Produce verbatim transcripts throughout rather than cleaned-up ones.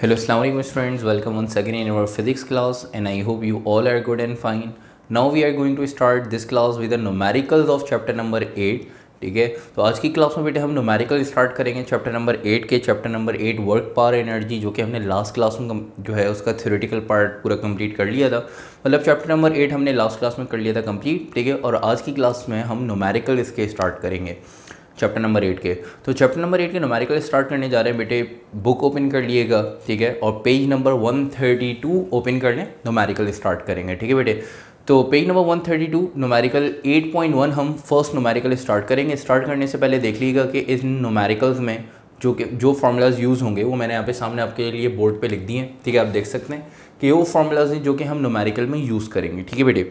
Hello, Assalamu alaikum friends. Welcome once again in our physics class, and I hope you all are good and fine. Now we are going to start this class with the numericals of chapter number eight. ठीक है, तो आज की class में बेटे हम numerical start करेंगे chapter number eight के। Chapter number eight work power energy, जो कि हमने लास्ट क्लास में जो है उसका थ्योरेटिकल पार्ट पूरा कंप्लीट कर लिया था। मतलब चैप्टर नंबर एट हमने लास्ट क्लास में कर लिया था कंप्लीट, ठीक है। और आज की क्लास में हम न्यूमेरिकल इसके स्टार्ट करेंगे चैप्टर नंबर एट के। तो चैप्टर नंबर एट के न्यूमेरिकल स्टार्ट करने जा रहे हैं बेटे। बुक ओपन कर लिएगा, ठीक है, और page number one thirty two open कर लें, न्यूमेरिकल स्टार्ट करेंगे, ठीक है बेटे। तो page number one thirty two numerical eight point one हम फर्स्ट न्यूमेरिकल स्टार्ट करेंगे। स्टार्ट करने से पहले देख लीजिएगा कि इन न्यूमेरिकल्स में जो कि जो फार्मूलाज यूज़ होंगे वो मैंने यहाँ पे सामने आपके लिए बोर्ड पे लिख दिए हैं, ठीक है। आप देख सकते हैं कि वो फार्मूलाज हैं जो कि हम न्यूमेरिकल में यूज़ करेंगे, ठीक है बेटे।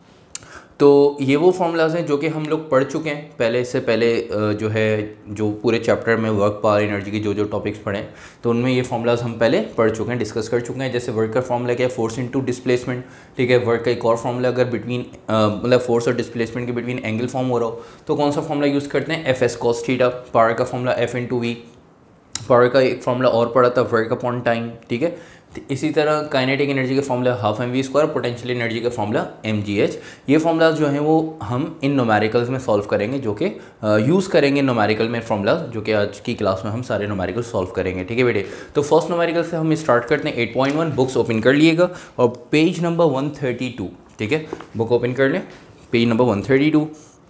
तो ये वो फार्मूलाज हैं जो कि हम लोग पढ़ चुके हैं पहले। इससे पहले जो है जो पूरे चैप्टर में वर्क पावर एनर्जी के जो जो टॉपिक्स पढ़े हैं तो उनमें ये फार्मूलाज हम पहले पढ़ चुके हैं, डिस्कस कर चुके हैं। जैसे वर्क का फार्मूला क्या है, फोर्स इनटू डिस्प्लेसमेंट, ठीक है। वर्क का एक और फार्मूला अगर बिटवीन मतलब फोर्स और डिस्प्लेसमेंट के बिटवीन एंगल फॉर्म हो रहा हो तो कौन सा फार्मूला यूज़ करते हैं, F S cos theta. Power का formula F into V. Power का एक फार्मूला और पढ़ा था, वर्क अपॉन टाइम, ठीक है। इसी तरह काइनेटिक एनर्जी का formula half M V square, potential energy का फार्मूला एम जी एच। ये फार्मूलाज जो हैं वो हम इन न्यूमेरिकल्स में सॉल्व करेंगे, जो कि यूज़ करेंगे न्यूमेरिकल में फार्मूलाज, जो कि आज की क्लास में हम सारे न्यूमेरिकल सॉल्व करेंगे, ठीक है बेटे। तो फर्स्ट न्यूमेरिकल से हम स्टार्ट करते हैं eight point one. Books open कर लिएगा और page number one thirty two, ठीक है। बुक ओपन कर लें, page number one thirty two,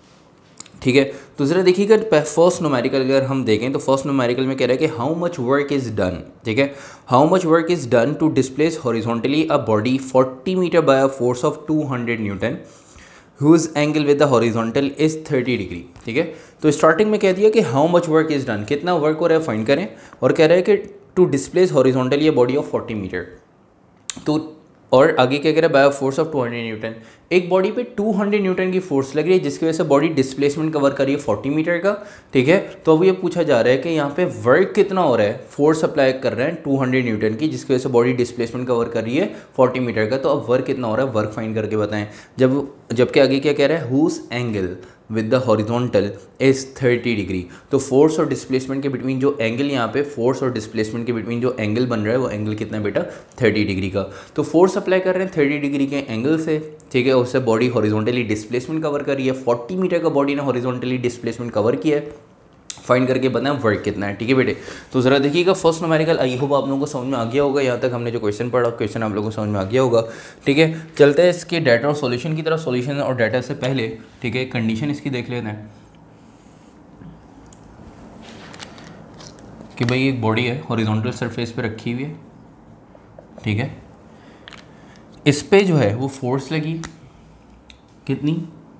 ठीक है। तो ज़रा देखिएगा फर्स्ट न्यूमेरिकल अगर हम देखें तो फर्स्ट न्यूमेरिकल में कह रहा है कि how much work is done, ठीक है। How much work is done to displace horizontally a body forty metre by a force of two hundred newton whose angle with the horizontal is thirty degree, ठीक है। तो starting में कह दिया कि how much work is done, कितना work हो रहा है फाइंड करें, और कह रहा है कि to displace horizontally a body of forty metre. तो और आगे क्या कह रहा है, by force of two hundred newton. एक बॉडी पे टू हंड्रेड न्यूटन की फोर्स लग रही है जिसकी वजह से बॉडी डिस्प्लेसमेंट कवर कर रही है फोर्टी मीटर का, ठीक है। तो अब ये पूछा जा रहा है कि यहाँ पे वर्क कितना हो रहा है, फोर्स अप्लाई कर रहे हैं टू हंड्रेड न्यूटन की जिसकी वजह से बॉडी डिस्प्लेसमेंट कवर कर रही है फोर्टी मीटर का। तो अब वर्क कितना हो रहा है, वर्क फाइंड करके बताएं। जब जबकि आगे क्या कह रहा है, whose angle with the horizontal is thirty degree. तो फोर्स और डिस्प्लेसमेंट के बिटवीन जो एंगल यहाँ पे फोर्स और डिस्प्लेसमेंट के बिटवीन जो एंगल बन रहा है वो एंगल कितना है बेटा, थर्टी डिग्री का। तो फोर्स अप्लाई कर रहे हैं थर्टी डिग्री के एंगल से, ठीक है। उससे बॉडी हॉरिजॉन्टली डिस्प्लेसमेंट कवर कर रही है, फोर्टी मीटर का बॉडी ने हॉरिजॉन्टली डिस्प्लेसमेंट कवर किया है। फाइंड करके बताएं वर्क कितना है, ठीक है बेटे। तो ज़रा देखिएगा फर्स्ट न्यूमेरिकल, आई होप आप लोगों को समझ में आ गया होगा। यहाँ तक हमने जो क्वेश्चन पढ़ा क्वेश्चन आप लोगों को समझ में आ गया होगा, ठीक है। चलते हैं इसके डाटा और सॉल्यूशन की तरफ। सॉल्यूशन और डाटा से पहले, ठीक है, कंडीशन इसकी देख लेते हैं कि भाई एक बॉडी है हॉरिजॉन्टल सरफेस पे रखी हुई है, ठीक है। इस पे जो है वो फोर्स लगी कितनी,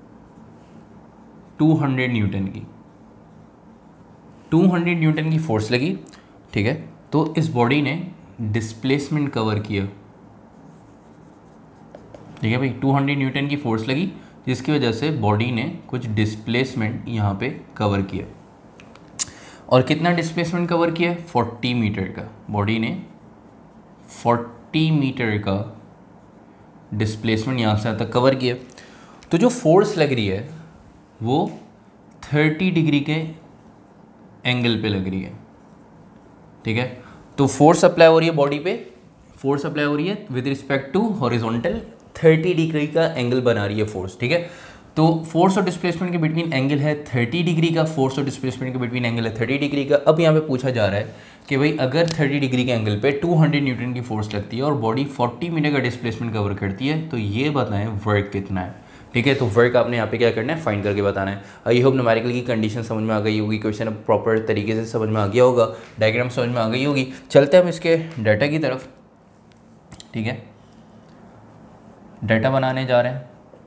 टू हंड्रेड न्यूटन की, टू हंड्रेड न्यूटन की फोर्स लगी, ठीक है। तो इस बॉडी ने डिस्प्लेसमेंट कवर किया, ठीक है भाई। टू हंड्रेड न्यूटन की फोर्स लगी जिसकी वजह से बॉडी ने कुछ डिस्प्लेसमेंट यहाँ पे कवर किया। और कितना डिस्प्लेसमेंट कवर किया, फोर्टी मीटर का। बॉडी ने फोर्टी मीटर का डिस्प्लेसमेंट यहाँ से तक कवर किया। तो जो फोर्स लग रही है वो थर्टी डिग्री के एंगल पे लग रही है, ठीक है। तो फोर्स अप्लाई हो रही है बॉडी पे, फोर्स अप्लाई हो रही है with respect to horizontal, thirty degree का एंगल बना रही है फोर्स, ठीक है। तो फोर्स और डिस्प्लेसमेंट के बिटवीन एंगल है थर्टी डिग्री का, फोर्स और डिस्प्लेसमेंट के बिटवीन एंगल है थर्टी डिग्री का। अब यहाँ पे पूछा जा रहा है कि भाई अगर थर्टी डिग्री के एंगल पे टू हंड्रेड न्यूटन की फोर्स लगती है और बॉडी फोर्टी मीटर का डिस्प्लेसमेंट कवर करती है तो ये बताएं वर्क कितना है, ठीक है। तो वर्क आपने यहाँ पे क्या करना है, फाइंड करके बताना है। आई होप न्यूमेरिकल की कंडीशन समझ में आ गई होगी, क्वेश्चन अब प्रॉपर तरीके से समझ में आ गया होगा, डायग्राम समझ में आ गई होगी। चलते हैं हम इसके डाटा की तरफ, ठीक है। डाटा बनाने जा रहे हैं।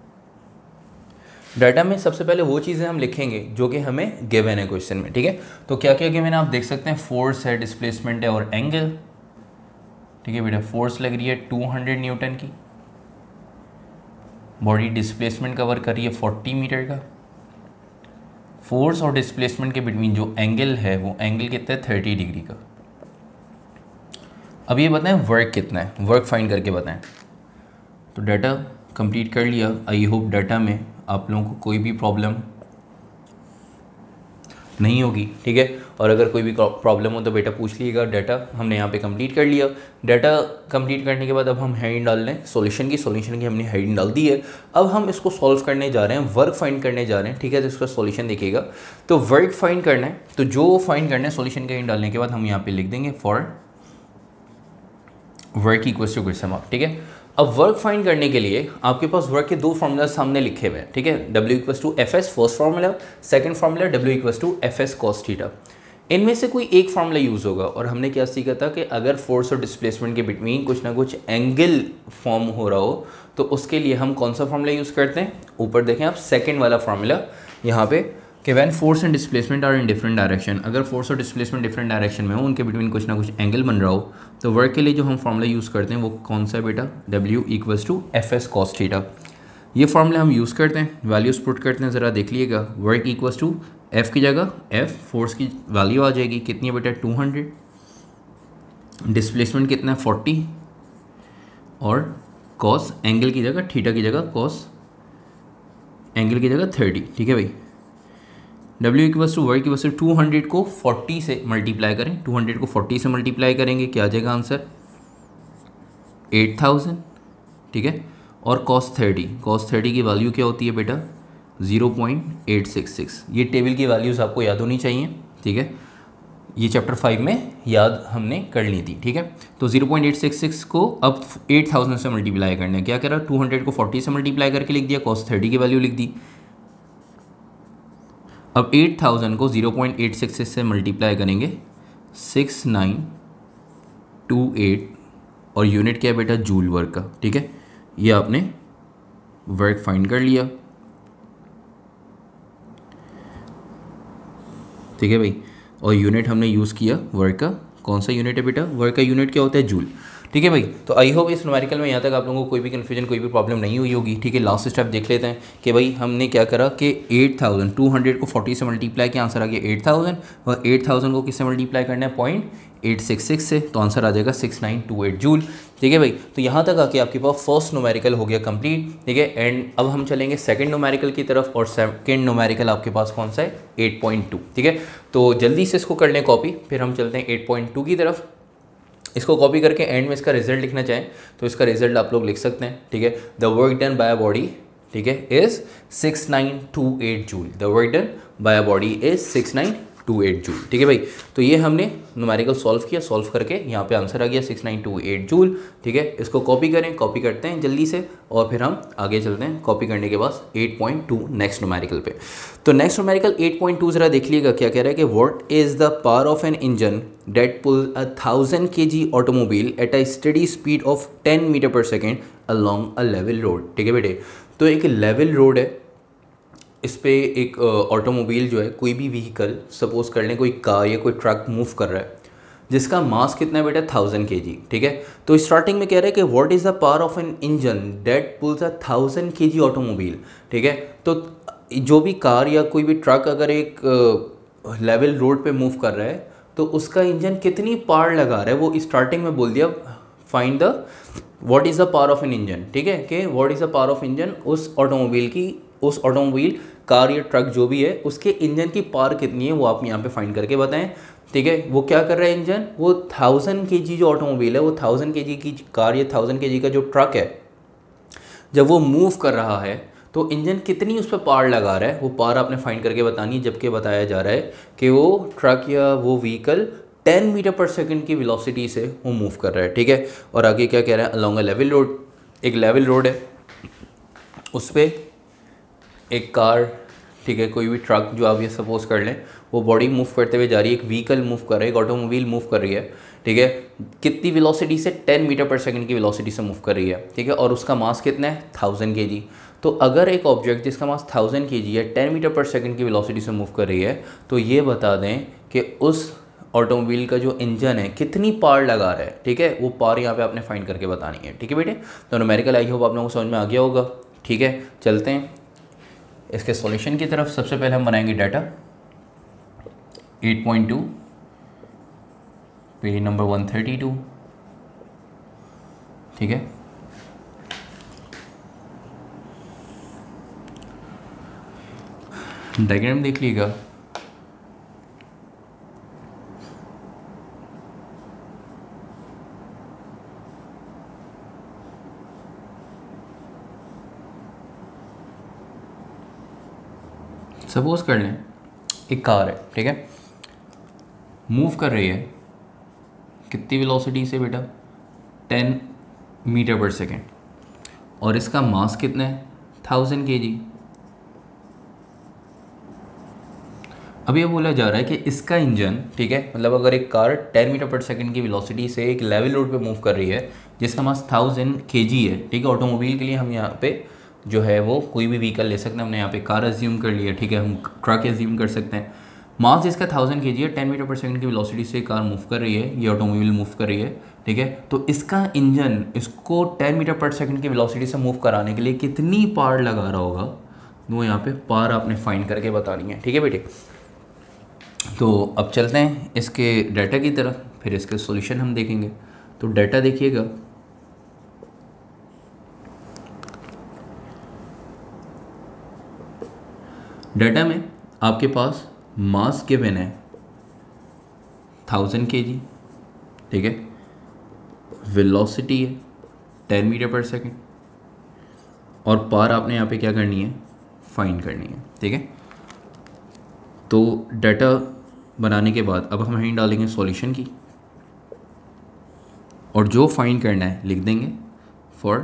डाटा में सबसे पहले वो चीज़ें हम लिखेंगे जो कि हमें गिवन है क्वेश्चन में, ठीक है। तो क्या क्या गिवन है आप देख सकते हैं, फोर्स है, डिस्प्लेसमेंट है और एंगल, ठीक है बेटा। फोर्स लग रही है टू हंड्रेड न्यूटन की, बॉडी डिस्प्लेसमेंट कवर कर रही है फोर्टी मीटर का। फोर्स और डिस्प्लेसमेंट के बिटवीन जो एंगल है वो एंगल कितना है, थर्टी डिग्री का। अब ये बताएं वर्क कितना है, वर्क फाइंड करके बताएं। तो डाटा कंप्लीट कर लिया। आई होप डाटा में आप लोगों को कोई भी प्रॉब्लम नहीं होगी, ठीक है। और अगर कोई भी प्रॉब्लम हो तो बेटा पूछ लीजिएगा। डाटा हमने यहाँ पे कंप्लीट कर लिया। डाटा कंप्लीट करने के बाद अब हम हेडिंग डाल रहे हैं सॉल्यूशन की। सॉल्यूशन की हमने हेडिंग डाल दी है। अब हम इसको सॉल्व करने जा रहे हैं, वर्क फाइंड करने जा रहे हैं, ठीक है। तो इसका सॉल्यूशन देखिएगा। तो वर्क फाइंड करना है, तो जो फाइंड करना है सॉल्यूशन का हेडिंग डालने के बाद हम यहाँ पे लिख देंगे for work equals to grade some of, ठीक है। अब वर्क फाइंड करने के लिए आपके पास वर्क के दो फॉर्मूला सामने लिखे हुए हैं, ठीक है। W equals to F S first formula, second formula W equals to F S cos theta. इनमें से कोई एक फार्मूला यूज़ होगा। और हमने क्या सीखा था कि अगर फोर्स और डिस्प्लेसमेंट के बिटवीन कुछ ना कुछ एंगल फॉर्म हो रहा हो तो उसके लिए हम कौन सा फार्मूला यूज़ करते हैं। ऊपर देखें आप सेकेंड वाला फार्मूला यहाँ पे कि when force and displacement are in different direction, अगर फोर्स और डिस्प्लेसमेंट डिफरेंट डायरेक्शन में हो, उनके बिटवीन कुछ ना कुछ एंगल बन रहा हो, तो वर्क के लिए जो हम फार्मूला यूज़ करते हैं वो कौन सा है बेटा, W equals to F S cos theta. ये फार्मूला हम यूज़ करते हैं, वैल्यूज पुट करते हैं, ज़रा देख लीजिएगा। वर्क इक्वल्स टू एफ की जगह एफ फोर्स की वैल्यू आ जाएगी कितनी है बेटा, टू हंड्रेड। डिस्प्लेसमेंट कितना है, फोर्टी। और कॉस एंगल की जगह, थीटा की जगह कॉस एंगल की जगह थर्टी, ठीक है भाई। W equals to work equals to two hundred को फोर्टी से मल्टीप्लाई करें, टू हंड्रेड को फोर्टी से मल्टीप्लाई करेंगे, क्या आ जाएगा आंसर, एट थाउजेंड, ठीक है। और कॉस थर्टी, कॉस थर्टी की वैल्यू क्या होती है बेटा, zero point eight six six. ये टेबल की वैल्यूज़ आपको याद होनी चाहिए, ठीक है। ये चैप्टर फाइव में याद हमने कर ली थी, ठीक है। तो zero point eight six six को अब एट थाउजेंड से मल्टीप्लाई करना है, क्या कह रहा है, टू हंड्रेड को फोर्टी से मल्टीप्लाई करके लिख दिया, कॉस थर्टी की वैल्यू लिख दी। अब एट थाउजेंड को zero point eight six six से मल्टीप्लाई करेंगे, सिक्स नाइन टू एट, और यूनिट क्या है बेटा, जूल वर्क का, ठीक है। ये आपने वर्क फाइंड कर लिया, ठीक है भाई। और यूनिट हमने यूज़ किया वर्क का, कौन सा यूनिट है बेटा, वर्क का यूनिट क्या होता है, जूल, ठीक है भाई। तो आई होप इस न्यूमेरिकल में यहाँ तक आप लोगों को कोई भी कन्फ्यूजन, कोई भी प्रॉब्लम नहीं हुई होगी, ठीक है। लास्ट स्टेप देख लेते हैं कि भाई हमने क्या करा कि एट थाउजेंड टू हंड्रेड को फोर्टी से मल्टीप्लाई किया, आंसर आ गया एट थाउजेंड। और एट थाउजेंड को किससे मल्टीप्लाई करना है, पॉइंट एट सिक्स सिक्स से, तो आंसर आ जाएगा six nine two eight joule, ठीक है भाई। तो यहाँ तक आके आपके पास फर्स्ट न्यूमेरिकल हो गया कंप्लीट, ठीक है। एंड अब हम चलेंगे सेकंड न्यूमेरिकल की तरफ, और सेकंड न्यूमेरिकल आपके पास कौन सा है, एट पॉइंट टू, ठीक है। तो जल्दी से इसको कर लें कॉपी, फिर हम चलते हैं एट पॉइंट टू की तरफ। इसको कॉपी करके एंड में इसका रिजल्ट लिखना चाहें तो इसका रिजल्ट आप लोग लिख सकते हैं, ठीक है। The work done by a body, ठीक है, is six nine two eight joule. The work done by a body is six nine two eight joule, ठीक है भाई। तो ये हमने न्यूमेरिकल सॉल्व किया, सॉल्व करके यहाँ पे आंसर आ गया six nine two eight joule, ठीक है। इसको कॉपी करें, कॉपी करते हैं जल्दी से, और फिर हम आगे चलते हैं कॉपी करने के बाद eight point two next numerical पे। तो next numerical eight point two ज़रा देख लीजिएगा, क्या कह रहा है कि what is the power of an engine that pull a thousand K G automobile at a steady speed of ten metre per second along a level road, ठीक है बेटे। तो एक लेवल रोड है, इस पर एक ऑटोमोबाइल जो है, कोई भी व्हीकल, सपोज कर लें कोई कार या कोई ट्रक मूव कर रहा है, जिसका मास कितना है बेटा, थाउजेंड के जी, ठीक है। तो स्टार्टिंग में कह रहा है कि what is the power of an engine that pulls a thousand K G automobile, ठीक है। तो जो भी कार या कोई भी ट्रक अगर एक लेवल रोड पे मूव कर रहा है तो उसका इंजन कितनी पावर लगा रहा है, वो स्टार्टिंग में बोल दिया, find the what is the power of an engine, ठीक है, कि what is the power of engine, उस ऑटोमोबाइल की, उस ऑटोमोबाइल कार या ट्रक जो भी है उसके इंजन की पावर कितनी है वो आप यहाँ पे फाइंड करके बताएं, ठीक है। वो क्या कर रहा है इंजन, वो थाउजेंड के जी जो ऑटोमोबाइल है, वो थाउजेंड के जी की कार या थाउजेंड के जी का जो ट्रक है, जब वो मूव कर रहा है तो इंजन कितनी उस पर पावर लगा रहा है, वो पावर आपने फाइंड करके बतानी है। जबकि बताया जा रहा है कि वो ट्रक या वो vehicle ten metre per second की वेलोसिटी से वो मूव कर रहा है, ठीक है। और आगे क्या कह रहा है, अलॉन्ग अ लेवल रोड, एक लेवल रोड है, उस पर एक कार, ठीक है, कोई भी ट्रक जो आप ये सपोज कर लें, वो बॉडी मूव करते हुए जा रही है, एक व्हीकल मूव कर रहा है, एक ऑटोमोबाइल मूव कर रही है, ठीक है। कितनी वेलोसिटी से, टेन मीटर पर सेकंड की वेलोसिटी से मूव कर रही है, ठीक है। और उसका मास कितना है, थाउजेंड के जी। तो अगर एक ऑब्जेक्ट जिसका मास थाउजेंड के जी है, टेन मीटर पर सेकंड की वेलोसिटी से मूव कर रही है, तो ये बता दें कि उस ऑटोमोबाइल का जो इंजन है कितनी पावर लगा रहा है, ठीक है। वो पावर यहाँ पे आपने फाइंड करके बतानी है, ठीक है बेटे। तो न्यूमेरिकल आई होप आप लोगों को समझ में आ गया होगा, ठीक है। चलते हैं इसके सॉल्यूशन की तरफ। सबसे पहले हम बनाएंगे data eight point two, page number one thirty two, ठीक है। डायग्राम देख लीजिएगा, सपोज कर लें एक कार है, ठीक है, मूव कर रही है कितनी वेलोसिटी से बेटा, टेन मीटर पर सेकेंड, और इसका मास कितना है, थाउजेंड के जी। अब ये बोला जा रहा है कि इसका इंजन, ठीक है, मतलब अगर एक car ten metre per second की वेलोसिटी से एक लेवल रोड पे मूव कर रही है जिसका मास थाउजेंड के जी है, ठीक है, ऑटोमोबाइल के लिए हम यहाँ पे जो है वो कोई भी व्हीकल ले सकते हैं, हमने यहाँ पे कार एज्यूम कर लिया, ठीक है, हम ट्रक एज्यूम कर सकते हैं। मास जिसका थाउजेंड के जी है, टेन मीटर पर सेकंड की वेलोसिटी से कार मूव कर रही है, ये ऑटोमोबाइल मूव कर रही है, ठीक है, तो इसका इंजन इसको टेन मीटर पर सेकंड की वेलोसिटी से मूव कराने के लिए कितनी पावर लगा रहा होगा, वो यहाँ पे पावर आपने फाइंड करके बतानी है, ठीक है बेटे। तो अब चलते हैं इसके डाटा की तरफ, फिर इसके सॉल्यूशन हम देखेंगे। तो डाटा देखिएगा, डाटा में आपके पास मास गिवन है थाउजेंड के जी, ठीक है, वेलोसिटी है टेन मीटर पर सेकेंड, और पावर आपने यहाँ पे क्या करनी है, फाइंड करनी है, ठीक है। तो डाटा बनाने के बाद अब हम यहीं डालेंगे सॉल्यूशन की, और जो फाइंड करना है लिख देंगे for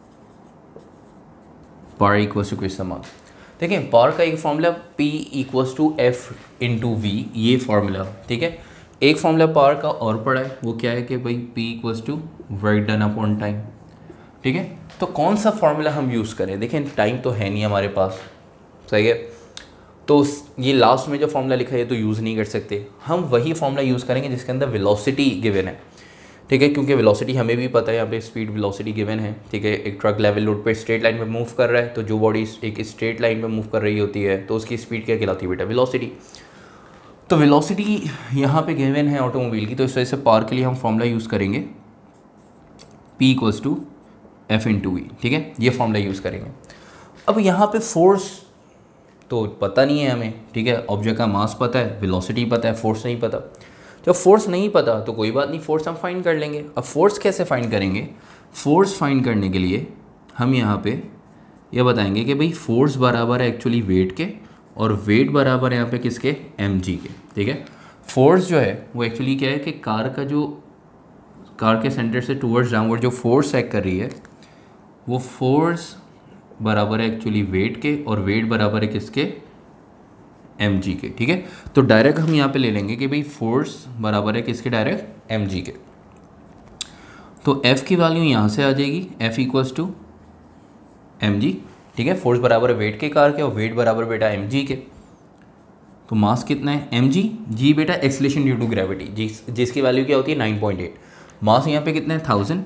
power equals to question mark. देखिए पावर का एक formula P equals to F into V, ये फॉर्मूला, ठीक है। एक फॉर्मूला पावर का और पड़ा है, वो क्या है कि भाई P equals to work done upon time, ठीक है। तो कौन सा फॉर्मूला हम यूज़ करें, देखें टाइम तो है नहीं हमारे पास, सही है, तो ये लास्ट में जो फॉर्मूला लिखा है ये तो यूज़ नहीं कर सकते, हम वही फॉर्मूला यूज़ करेंगे जिसके अंदर वेलोसिटी गिवन है, ठीक है, क्योंकि वेलोसिटी हमें भी पता है, यहाँ पे स्पीड वेलोसिटी गिवन है, ठीक है। एक ट्रक लेवल रोड पे स्ट्रेट लाइन पे मूव कर रहा है, तो जो बॉडी एक स्ट्रेट लाइन पे मूव कर रही होती है तो उसकी स्पीड क्या कहलाती है बेटा, वेलोसिटी। तो वेलोसिटी यहाँ पे गिवन है ऑटोमोबाइल की, तो इस वजह से पावर के लिए हम फॉर्मूला यूज़ करेंगे P equals to F into V, ठीक है, ये फॉर्मूला यूज़ करेंगे। अब यहाँ पे फोर्स तो पता नहीं है हमें, ठीक है, ऑब्जेक्ट का मास पता है, वेलोसिटी पता है, फोर्स नहीं पता। जब फोर्स नहीं पता तो कोई बात नहीं, फोर्स हम फाइंड कर लेंगे। अब फोर्स कैसे फाइंड करेंगे, फोर्स फाइंड करने के लिए हम यहाँ पे ये बताएंगे कि भाई फोर्स बराबर है एक्चुअली वेट के, और वेट बराबर है यहाँ पे किसके, एम जी के, ठीक है। फोर्स जो है वो एक्चुअली क्या है कि कार का जो कार के सेंटर से टूवर्ड्स डाउनवर्ड जो फोर्स एक्ट कर रही है वो फोर्स बराबर है एक्चुअली वेट के, और वेट बराबर है किसके, एम जी के, ठीक है। तो डायरेक्ट हम यहाँ पे ले लेंगे कि भाई फोर्स बराबर है किसके, डायरेक्ट एम जी के। तो F की वैल्यू यहाँ से आ जाएगी, F equals to M G, ठीक है, फोर्स बराबर है वेट के कार के, और वेट बराबर बेटा एम जी के। तो मास कितना है, एम जी, जी बेटा एक्सीलरेशन ड्यू टू ग्रेविटी, जिस जिसकी वैल्यू क्या होती है, नाइन पॉइंट एट। मास यहाँ पे कितना है, थाउजेंड,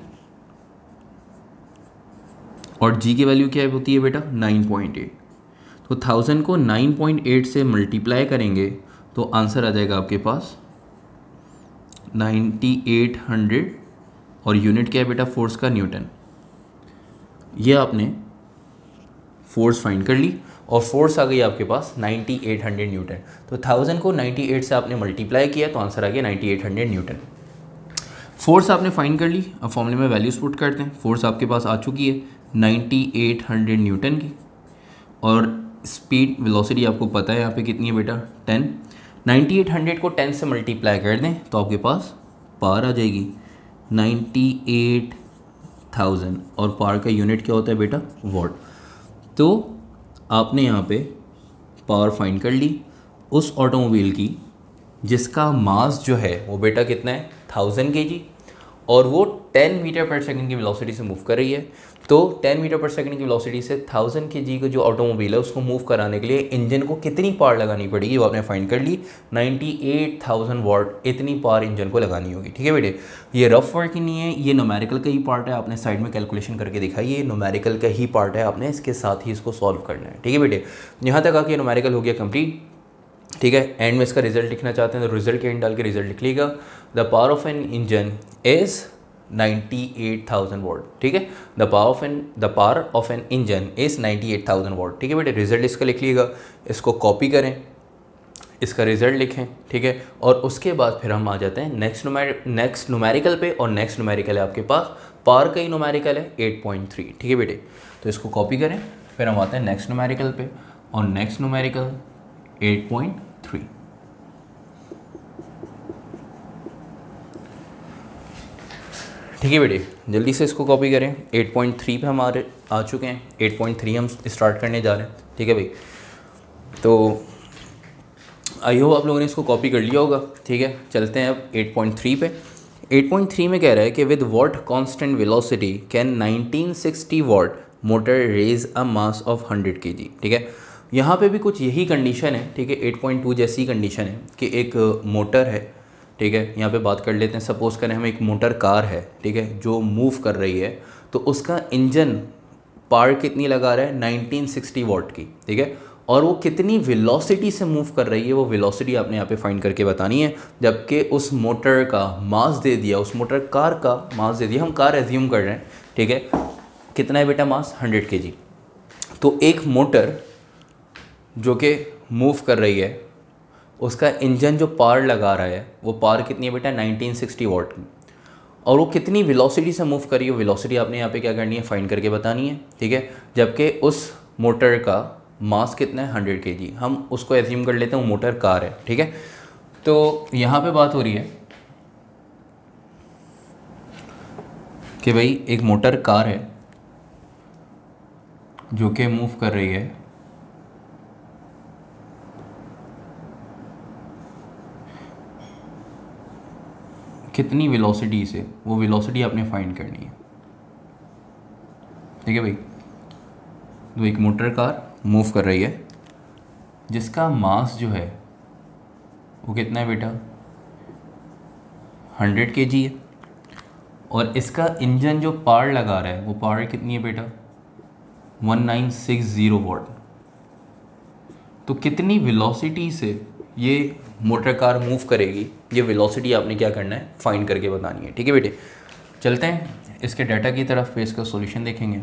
और जी की वैल्यू क्या होती है बेटा, नाइन पॉइंट एट। तो थाउजेंड को नाइन पॉइंट एट से मल्टीप्लाई करेंगे तो आंसर आ जाएगा आपके पास नाइन्टी एट हंड्रेड, और यूनिट क्या है बेटा, फोर्स का, न्यूटन। ये आपने फोर्स फाइंड कर ली, और फोर्स आ गई आपके पास नाइन्टी एट हंड्रेड न्यूटन। तो थाउजेंड को नाइन्टी एट से आपने मल्टीप्लाई किया तो आंसर आ गया ninety eight hundred newton. Force आपने फाइंड कर ली, अब फॉर्मूले में वैल्यूज पुट करते हैं। फोर्स आपके पास आ चुकी है नाइन्टी एट हंड्रेड न्यूटन की, और स्पीड वेलोसिटी आपको पता है यहाँ पे कितनी है बेटा, टेन। नाइन्टी एट हंड्रेड को टेन से मल्टीप्लाई कर दें तो आपके पास पावर आ जाएगी नाइन्टी एट थाउजेंड, और पावर का यूनिट क्या होता है बेटा, वॉट। तो आपने यहाँ पे पावर फाइंड कर ली उस ऑटोमोबाइल की जिसका मास जो है वो बेटा कितना है, थाउजेंड के जी, और वो टेन मीटर पर सेकंड की वेलोसिटी से मूव कर रही है। तो टेन मीटर पर सेकंड की वेलोसिटी से थाउजेंड के जी का जो ऑटोमोबाइल है उसको मूव कराने के लिए इंजन को कितनी पावर लगानी पड़ेगी वो आपने फाइंड कर ली, नाइन्टी एट थाउजेंड वॉट, इतनी पावर इंजन को लगानी होगी, ठीक है बेटे। ये रफ वर्क ही नहीं है, ये न्यूमेरिकल का ही पार्ट है, आपने साइड में कैलकुलेशन करके दिखाई, ये न्यूमेरिकल का ही पार्ट है, आपने इसके साथ ही इसको सॉल्व करना है, ठीक है बेटे। यहाँ तक आके न्यूमेरिकल हो गया कंप्लीट, ठीक है। एंड में इसका रिजल्ट लिखना चाहते हैं तो रिजल्ट के एंड डाल के रिजल्ट लिख लीजिएगा। The power of an engine is ninety eight thousand watt, ठीक है। The power of an the power of an engine is ninety eight thousand watt, ठीक है बेटे। रिजल्ट इसका लिख लीजिएगा, इसको कॉपी करें, इसका रिजल्ट लिखें, ठीक है। और उसके बाद फिर हम आ जाते हैं नेक्स्ट न्यूमेर नेक्स्ट न्यूमेरिकल पे, और नेक्स्ट न्यूमेरिकल है आपके पास पावर का ही न्यूमेरिकल है एट पॉइंट थ्री, ठीक है बेटे। तो इसको कॉपी करें, फिर हम आते हैं नेक्स्ट न्यूमेरिकल पे, और next numerical eight point three. ठीक है बेटे, जल्दी से इसको कॉपी करें। एट पॉइंट थ्री पे हमारे आ चुके हैं, एट पॉइंट थ्री हम स्टार्ट करने जा रहे हैं। ठीक है भाई, तो आई होप आप लोगों ने इसको कॉपी कर लिया होगा। ठीक है, चलते हैं अब एट पॉइंट थ्री पे। एट पॉइंट थ्री में कह रहा है कि with what constant velocity can nineteen sixty watt motor raise a mass of hundred K G. ठीक है, यहाँ पे भी कुछ यही कंडीशन है। ठीक है, एट पॉइंट टू जैसी कंडीशन है कि एक मोटर है। ठीक है, यहाँ पे बात कर लेते हैं, सपोज़ करें हम एक मोटर कार है, ठीक है, जो मूव कर रही है, तो उसका इंजन पावर कितनी लगा रहा है, नाइनटीन सिक्सटी वॉट की। ठीक है, और वो कितनी वेलोसिटी से मूव कर रही है, वो वेलोसिटी आपने यहाँ पे फाइंड करके बतानी है। जबकि उस मोटर का मास दे दिया, उस मोटर कार का मास दे दिया, हम कार एज्यूम कर रहे हैं। ठीक है, कितना है बेटा मास, हंड्रेड केजी। तो एक मोटर जो कि मूव कर रही है, उसका इंजन जो पावर लगा रहा है, वो पावर कितनी है बेटा, नाइनटीन सिक्सटी वॉट की, और वो कितनी वेलोसिटी से मूव कर रही है, वेलोसिटी आपने यहाँ पे क्या करनी है, फाइंड करके बतानी है। ठीक है, जबकि उस मोटर का मास कितना है, हंड्रेड केजी। हम उसको एज्यूम कर लेते हैं वो मोटर कार है। ठीक है, तो यहाँ पे बात हो रही है कि भाई एक मोटर कार है जो कि मूव कर रही है कितनी वेलोसिटी से, वो वेलोसिटी आपने फाइंड करनी है। ठीक है भाई, तो एक मोटर कार मूव कर रही है जिसका मास जो है वो कितना है बेटा, हंड्रेड केजी है, और इसका इंजन जो पावर लगा रहा है वो पावर कितनी है बेटा, नाइनटीन सिक्सटी वॉट। तो कितनी वेलोसिटी से ये मोटर कार मूव करेगी, ये वेलोसिटी आपने क्या करना है, फाइंड करके बतानी है। ठीक है बेटे, चलते हैं इसके डाटा की तरफ, पे इसका सॉल्यूशन देखेंगे।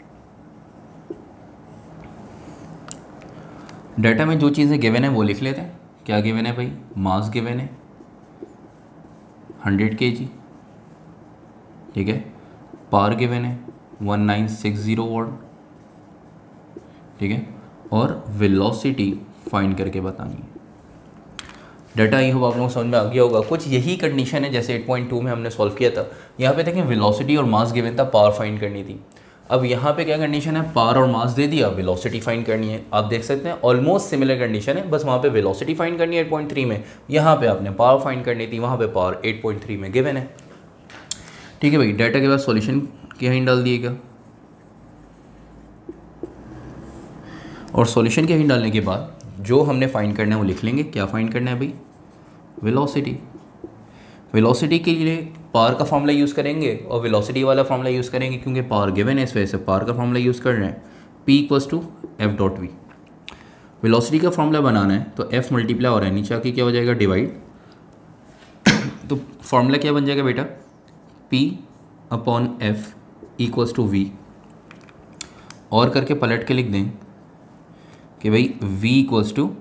डाटा में जो चीज़ें गिवन है वो लिख लेते हैं। क्या गिवन है भाई, मास गिवन है हंड्रेड केजी। ठीक है, पावर गिवन है नाइनटीन सिक्सटी वॉट। ठीक है, और वेलोसिटी फाइंड करके बतानी है। डाटा ये हो आप लोगों को समझ में आ गया होगा। कुछ यही कंडीशन है जैसे एट पॉइंट टू में हमने सॉल्व किया था। यहाँ पे देखें वेलोसिटी और मास गिवन था, पावर फाइंड करनी थी। अब यहाँ पे क्या कंडीशन है, पावर और मास दे दिया, वेलोसिटी फाइंड करनी है। आप देख सकते हैं ऑलमोस्ट सिमिलर कंडीशन है, बस वहाँ पे वेलोसिटी फाइंड करनी है एट पॉइंट थ्री में, यहाँ पे आपने पावर फाइंड करनी थी, वहाँ पे पावर एट पॉइंट थ्री में गिवन है। ठीक है भाई, डाटा के बाद सॉल्यूशन के यहाँ डाल दिएगा, और सॉल्यूशन के यहाँ डालने के बाद जो हमने फाइंड करना है वो लिख लेंगे। क्या फाइंड करना है भाई, वेलोसिटी। वेलोसिटी के लिए पावर का फॉर्मूला यूज़ करेंगे और वेलोसिटी वाला फॉर्मूला यूज़ करेंगे, क्योंकि पावर गिवन है, इस वजह से पावर का फॉर्मूला यूज़ कर रहे हैं। P equals to F dot V. Velocity का फॉर्मूला बनाना है तो F मल्टीप्लाई हो रहा है, नीचे आके क्या हो जाएगा, डिवाइड। तो फॉर्मूला क्या बन जाएगा बेटा, P upon F equals to V, और करके पलट के लिख दें कि भाई V equals to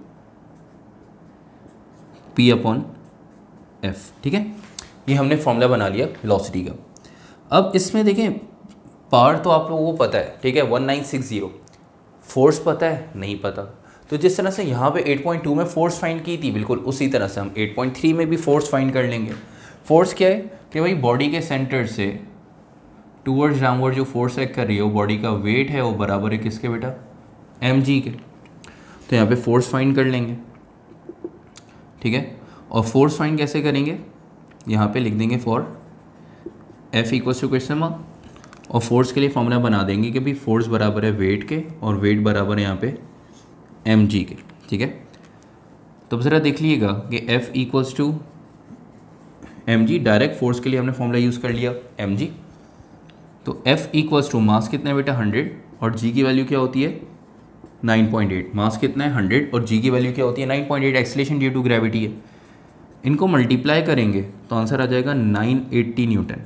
P upon F. ठीक है, ये हमने फॉर्मूला बना लिया वेलोसिटी का। अब इसमें देखें पावर तो आप लोगों को पता है, ठीक है, नाइनटीन सिक्सटी। फोर्स पता है, नहीं पता। तो जिस तरह से यहाँ पे एट पॉइंट टू में फोर्स फाइंड की थी, बिल्कुल उसी तरह से हम एट पॉइंट थ्री में भी फोर्स फाइंड कर लेंगे। फोर्स क्या है कि भाई बॉडी के सेंटर से टूवर्ड्स डाउनवर्ड जो फोर्स एक्ट कर रही है वो बॉडी का वेट है, वो बराबर है किसके बेटा, एम जी के। तो यहाँ पे फोर्स फाइंड कर लेंगे। ठीक है, और फोर्स फाइंड कैसे करेंगे, यहाँ पे लिख देंगे for F equals to question mark, और फोर्स के लिए फॉर्मूला बना देंगे कि भाई फोर्स बराबर है वेट के, और वेट बराबर है यहाँ पे एम जी के। ठीक है, तो अब ज़रा देख लीजिएगा कि F equals to M G, direct force के लिए हमने फॉर्मूला यूज़ कर लिया एम जी। तो एफ इक्वल्स टू मास कितना है बेटा, हंड्रेड, और जी की वैल्यू क्या होती है, नाइन पॉइंट एट। मास कितना है, हंड्रेड, और जी की वैल्यू क्या होती है, nine point eight. Acceleration due to gravity है। इनको मल्टीप्लाई करेंगे तो आंसर आ जाएगा नाइन एट्टी न्यूटन।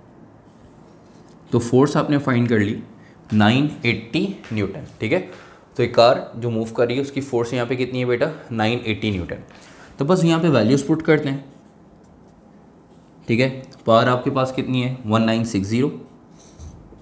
तो फोर्स आपने फाइंड कर ली नाइन एट्टी न्यूटन। ठीक है, तो एक कार जो मूव कर रही है उसकी फोर्स यहाँ पे कितनी है बेटा, नाइन एट्टी न्यूटन। तो बस यहाँ पे वैल्यूज पुट करते हैं। ठीक है, पावर आपके पास कितनी है, नाइनटीन सिक्सटी।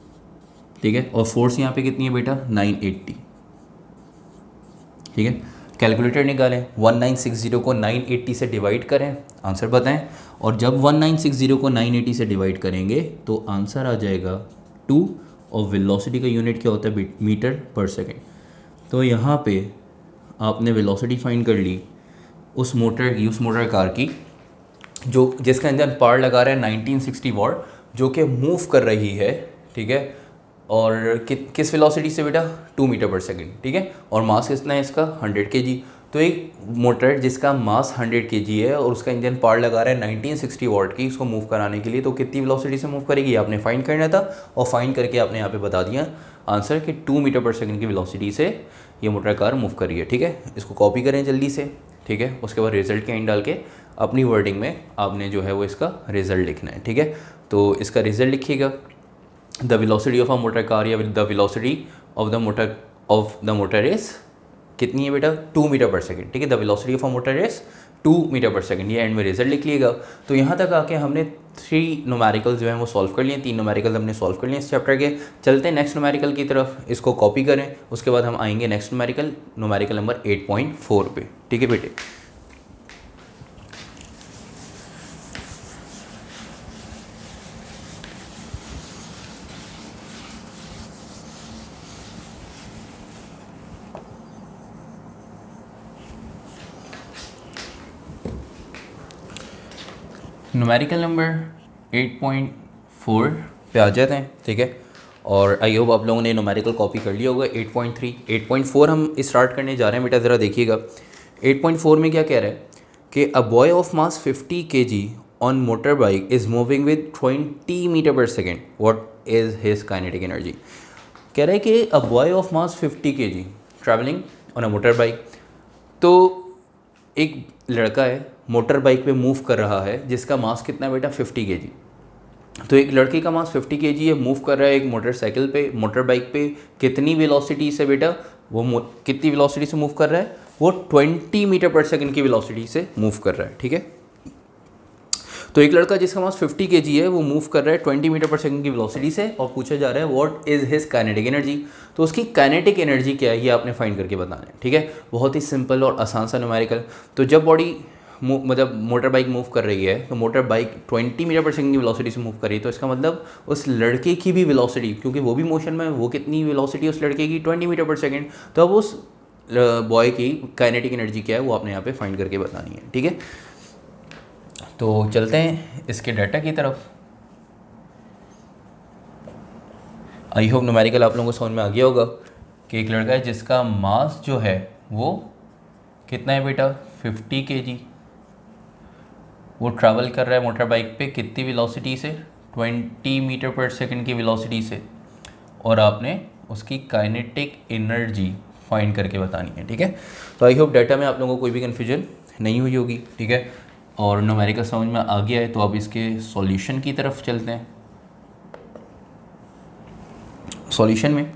ठीक है, और फोर्स यहाँ पे कितनी है बेटा, नाइन एट्टी। ठीक है, कैलकुलेटर निकालें, वन नाइन सिक्स ज़ीरो को नाइन एटी से डिवाइड करें, आंसर बताएं। और जब वन नाइन सिक्स ज़ीरो को नाइन एटी से डिवाइड करेंगे तो आंसर आ जाएगा टू, और वेलोसिटी का यूनिट क्या होता है, मीटर पर सेकेंड। तो यहाँ पे आपने वेलोसिटी फाइंड कर ली उस मोटर की, उस मोटर कार की जो जिसका इंजन पावर लगा रहा है नाइनटीन सिक्सटी वॉट, जो कि मूव कर रही है, ठीक है, और कि, किस वेलोसिटी से बेटा, टू मीटर पर सेकंड, ठीक है, और मास कितना है इसका, हंड्रेड केजी। तो एक मोटर जिसका मास हंड्रेड केजी है और उसका इंजन पावर लगा रहा है नाइनटीन सिक्सटी वॉट की, उसको मूव कराने के लिए, तो कितनी वेलोसिटी से मूव करेगी आपने फाइंड करना था, और फाइंड करके आपने यहाँ पे बता दिया आंसर कि टू मीटर पर सेकंड की वेलोसिटी से ये मोटर कार मूव कर रही है, ठीक है। इसको कॉपी करें जल्दी से, ठीक है। उसके बाद रिजल्ट के एंड डाल के अपनी वर्डिंग में आपने जो है वो इसका रिजल्ट लिखना है, ठीक है। तो इसका रिजल्ट लिखिएगा, the velocity of a motor car या the velocity of the motor of the motor is कितनी है बेटा, टू मीटर पर सेकंड, ठीक है। The velocity of a motor is two metre per second, ये एंड में result लिख लिएगा। तो यहाँ तक आके हमने थ्री न्यूमेरिकल्स जो हैं वो सॉल्व कर लिए, तीन न्यूमेरिकल्स हमने सॉल्व कर लिए इस चैप्टर के। चलते हैं नेक्स्ट न्यूमेरिकल की तरफ, इसको कॉपी करें, उसके बाद हम आएंगे next numerical, numerical number eight point four पे, ठीक है बेटे। Numerical number eight point four पे आ जाते हैं, ठीक है। और आई होप आप लोगों ने न्यूमेरिकल कॉपी कर लिया होगा। Eight point three, eight point four हम स्टार्ट करने जा रहे हैं बेटा, ज़रा देखिएगा। एट पॉइंट फोर में क्या कह रहा है कि a boy of mass fifty KG on motor bike is moving with twenty metre per second, what is his kinetic energy. कह रहा है कि a boy of mass fifty KG travelling on a motor bike, तो एक लड़का है motor bike पे move कर रहा है जिसका मास कितना है बेटा, फिफ्टी केजी। तो एक लड़के का मास फिफ्टी केजी है, मूव कर रहा है एक मोटरसाइकिल पे, मोटर बाइक पे, कितनी वेलोसिटी से बेटा, वो कितनी वेलोसिटी से मूव कर रहा है, वो ट्वेंटी मीटर पर सेकंड की वेलोसिटी से मूव कर रहा है, ठीक है। तो एक लड़का जिसका मास फिफ्टी केजी है वो मूव कर रहा है ट्वेंटी मीटर पर सेकंड की वेलोसिटी से, और पूछा जा रहा है what is his kinetic energy. तो उसकी काइनेटिक एनर्जी क्या है ये आपने फाइंड करके बताना है, ठीक है। बहुत ही सिंपल और आसान सा न्यूमेरिकल। तो जब बॉडी मतलब मोटर बाइक मूव कर रही है, तो motor bike twenty metre per second की वेलोसिटी से मूव कर रही है, तो इसका मतलब उस लड़के की भी वेलोसिटी, क्योंकि वो भी मोशन में, वो कितनी वेलोसिटी उस लड़के की, ट्वेंटी मीटर पर सेकंड। तो अब उस बॉय की काइनेटिक एनर्जी क्या है वो आपने यहाँ पे फाइंड करके बतानी है, ठीक है। तो चलते हैं इसके डाटा की तरफ। आई होप न्यूमेरिकल आप लोगों को समझ में आ गया होगा कि एक लड़का है जिसका मास जो है वो कितना है बेटा, फिफ्टी केजी, वो ट्रैवल कर रहा है मोटर बाइक पे कितनी वेलोसिटी से, ट्वेंटी मीटर पर सेकंड की वेलोसिटी से, और आपने उसकी काइनेटिक एनर्जी फाइंड करके बतानी है, ठीक है। तो आई होप डाटा में आप लोगों को कोई भी कन्फ्यूजन नहीं हुई होगी, ठीक है, और न्यूमेरिकल समझ में आ गया है। तो अब इसके सॉल्यूशन की तरफ चलते हैं। सॉल्यूशन में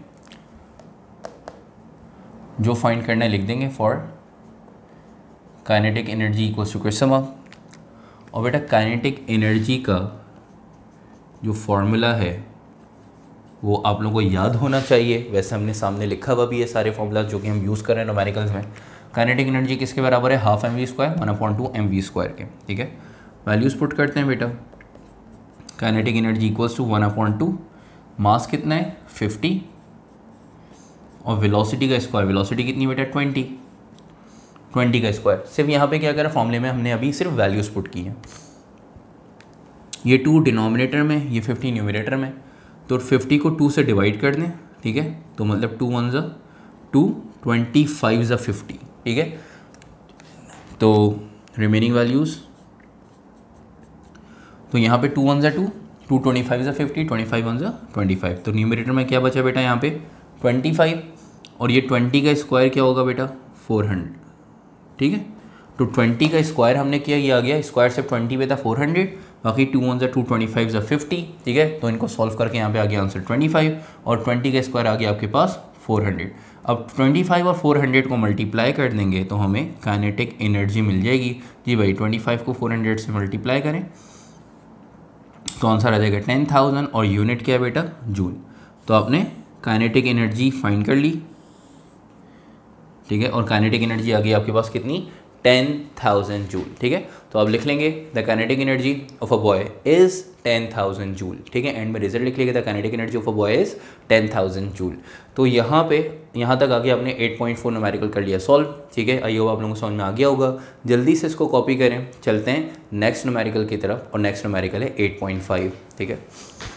जो फाइंड करना है लिख देंगे, for kinetic energy equals to question mark. और बेटा काइनेटिक एनर्जी का जो फॉर्मूला है वो आप लोगों को याद होना चाहिए। वैसे हमने सामने लिखा हुआ भी है सारे फॉर्मूला जो कि हम यूज़ कर रहे हैं न्यूमेरिकल्स में। काइनेटिक एनर्जी किसके बराबर है, half M V square one upon two M V square के, ठीक है। वैल्यूज़ पुट करते हैं बेटा। Kinetic energy equals to one upon two, mass कितना है फिफ्टी, और वेलोसिटी का स्क्वायर, वेलोसिटी कितनी बेटा ट्वेंटी, ट्वेंटी का स्क्वायर। सिर्फ यहाँ पे क्या करा, फॉर्मूले में हमने अभी सिर्फ वैल्यूज़ पुट की हैं। ये टू डिनोमिनेटर में, ये फिफ्टी न्यूमरेटर में, तो फिफ्टी को टू से डिवाइड कर दें, ठीक है। तो मतलब टू वन ज़ा टू, ट्वेंटी फाइव ज़ा फिफ्टी, ठीक है। तो रिमेनिंग वैल्यूज़, तो यहाँ पे टू वन ज़ा टू, टू ट्वेंटी फाइव ज़ा फिफ्टी, ट्वेंटी फाइव वन ज़ा ट्वेंटी फाइव। तो न्यूमरेटर में क्या बचा बेटा यहाँ पे ट्वेंटी फाइव, और ये ट्वेंटी का स्क्वायर क्या होगा बेटा फोर हंड्रेड, ठीक है। तो ट्वेंटी का स्क्वायर हमने किया, ये आ गया स्क्वायर से ट्वेंटी पे था फोर हंड्रेड, बाकी टू वन ज़ा टू, ट्वेंटी फाइव ज़ा फिफ्टी, ठीक है। तो इनको सॉल्व करके यहाँ पे आ गया आंसर ट्वेंटी फाइव, और ट्वेंटी का स्क्वायर आ गया आपके पास फोर हंड्रेड। अब ट्वेंटी फाइव और फोर हंड्रेड को मल्टीप्लाई कर देंगे तो हमें काइनेटिक एनर्जी मिल जाएगी। जी भाई ट्वेंटी फाइव को फोर हंड्रेड से मल्टीप्लाई करें तो आंसर आ जाएगा टेन थाउजेंड, और यूनिट क्या है बेटा जूल। तो आपने काइनेटिक एनर्जी फाइंड कर ली, ठीक है, और काइनेटिक एनर्जी आ गई आपके पास कितनी, टेन थाउजेंड जूल। ठीक है, तो आप लिख लेंगे the kinetic energy of a boy is ten thousand joule. ठीक है, एंड में रिजल्ट लिख लेंगे the kinetic energy of a boy is ten thousand joule. तो यहाँ पे यहाँ तक आगे आपने एट पॉइंट फोर न्यूमेरिकल कर लिया सॉल्व। ठीक है, आई होप आप लोगों को समझ में आ गया होगा। जल्दी से इसको कॉपी करें, चलते हैं नेक्स्ट न्यूमेरिकल की तरफ, और नेक्स्ट न्यूमेरिकल है एट पॉइंट फाइव। ठीक है,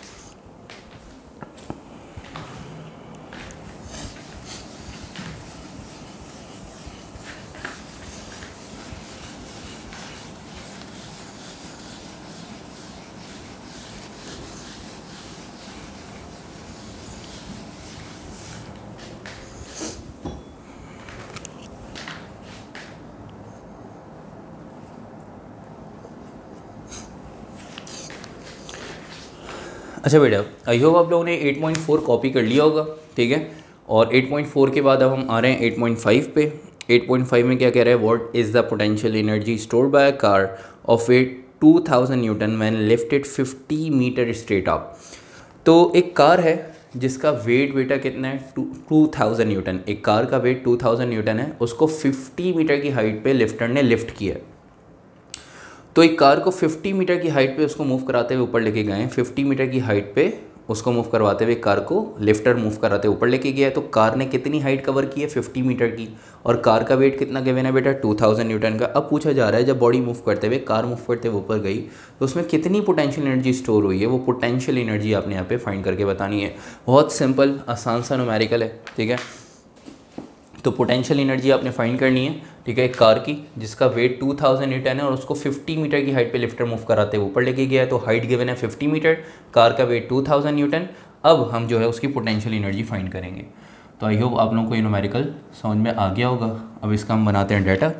अच्छा बेटा, आई होप आप लोगों ने एट पॉइंट फोर कॉपी कर लिया होगा। ठीक है, और एट पॉइंट फोर के बाद अब हम आ रहे हैं एट पॉइंट फाइव पे। एट पॉइंट फाइव में क्या कह रहा है, what is the potential energy stored by a car of weight two thousand newton when lifted fifty metre straight up. तो एक कार है जिसका वेट बेटा कितना है, टू टू थाउजेंड न्यूटन। एक कार का वेट टू थाउजेंड न्यूटन है, उसको फिफ्टी मीटर की हाइट पे लिफ्टर ने लिफ्ट किया है। तो एक कार को फिफ्टी मीटर की हाइट पे उसको मूव कराते हुए ऊपर लेके गए, फिफ्टी मीटर की हाइट पे उसको मूव करवाते हुए कार को लिफ्टर मूव कराते ऊपर लेके गया है। तो कार ने कितनी हाइट कवर की है, फिफ्टी मीटर की, और कार का वेट कितना गिवन है बेटा, टू थाउजेंड न्यूटन का। अब पूछा जा रहा है जब बॉडी मूव करते हुए, कार मूव करते हुए ऊपर गई, तो उसमें कितनी पोटेंशियल एनर्जी स्टोर हुई है, वो पोटेंशियल एनर्जी आपने यहाँ पे फाइंड करके बतानी है। बहुत सिंपल आसान सा न्यूमेरिकल है। ठीक है, तो पोटेंशियल एनर्जी आपने फाइंड करनी है। ठीक है, एक कार की जिसका वेट टू थाउजेंड न्यूटन है और उसको फिफ्टी मीटर की हाइट पे लिफ्टर मूव कराते हुए ऊपर लेके गया है। तो हाइट गिवन है फिफ्टी मीटर, कार का वेट टू थाउजेंड न्यूटन। अब हम जो है उसकी पोटेंशियल एनर्जी फाइंड करेंगे। तो आई होप आप लोगों को ये न्यूमेरिकल समझ में आ गया होगा। अब इसका हम बनाते हैं डाटा।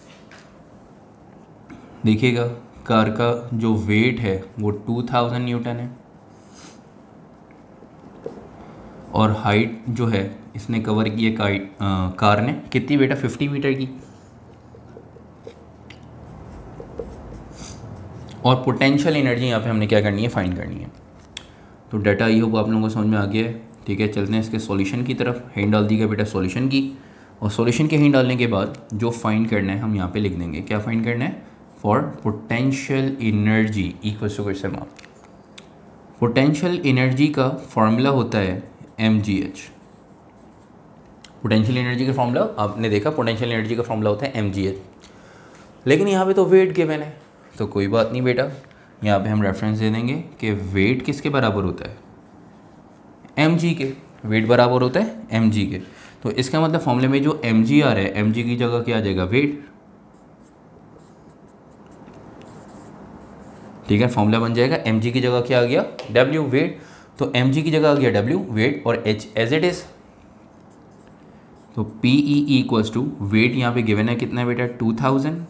देखिएगा, कार का जो वेट है वो टू थाउजेंड न्यूटन है, और हाइट जो है इसने कवर की है कार ने कितनी बेटा, फिफ्टी मीटर की। और पोटेंशियल एनर्जी यहाँ पे हमने क्या करनी है, फाइंड करनी है। तो डाटा ये होगा आप लोगों को समझ में आ गया है। ठीक है, चलते हैं इसके सॉल्यूशन की तरफ। हैंड डाल दी गया बेटा सॉल्यूशन की, और सॉल्यूशन के हैंड डालने के बाद जो फाइंड करना है हम यहाँ पे लिख देंगे। क्या फाइंड करना है, for potential energy equals to question mark. Potential energy का फॉर्मूला होता है M G H. Potential energy का फॉर्मूला आपने देखा, पोटेंशियल एनर्जी का फॉर्मूला होता है एम जी एच। लेकिन यहाँ पे तो वेट गिवन है, तो कोई बात नहीं बेटा, यहाँ पे हम रेफरेंस दे देंगे कि वेट किसके बराबर होता है, एम जी के। वेट बराबर होता है एम जी के। तो इसका मतलब फॉर्मूले में जो एम जी आ रहा है, एम जी की जगह क्या आ जाएगा, वेट। ठीक है, फॉर्मूला बन जाएगा एम जी की जगह क्या आ गया, डब्ल्यू, वेट। तो एम जी की जगह आ गया डब्ल्यू, वेट, और एच एज इट इज़। तो P E equals to weight यहाँ पे गिवन है कितना है बेटा, टू थाउजेंड,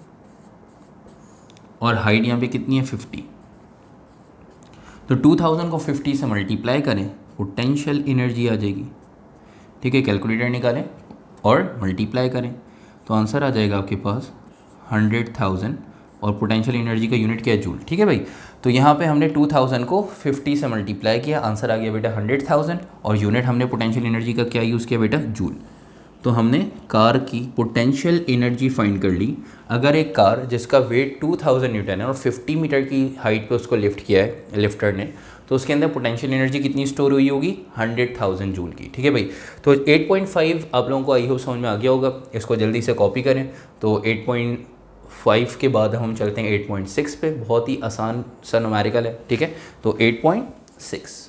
और हाइट यहाँ पे कितनी है, फिफ्टी। तो टू थाउजेंड को फिफ्टी से मल्टीप्लाई करें, पोटेंशियल एनर्जी आ जाएगी। ठीक है, कैलकुलेटर निकालें और मल्टीप्लाई करें, तो आंसर आ जाएगा आपके पास हंड्रेड थाउजेंड, और पोटेंशियल एनर्जी का यूनिट क्या है, जूल। ठीक है भाई, तो यहाँ पे हमने टू थाउजेंड को फिफ्टी से मल्टीप्लाई किया, आंसर आ गया बेटा हंड्रेड थाउजेंड, और यूनिट हमने पोटेंशियल एनर्जी का क्या यूज़ किया बेटा, जूल। तो हमने कार की पोटेंशियल एनर्जी फाइंड कर ली। अगर एक कार जिसका वेट टू थाउजेंड न्यूटन है और फिफ्टी मीटर की हाइट पे उसको लिफ्ट किया है लिफ्टर ने, तो उसके अंदर पोटेंशियल एनर्जी कितनी स्टोर हुई होगी, हंड्रेड थाउजेंड जूल की। ठीक है भाई, तो एट पॉइंट फाइव आप लोगों को आई होप समझ में आ गया होगा। इसको जल्दी से कॉपी करें। तो एट पॉइंट फाइव के बाद हम चलते हैं एट पॉइंट सिक्स पे। बहुत ही आसान सा न्यूमेरिकल है। ठीक है, तो एट पॉइंट सिक्स।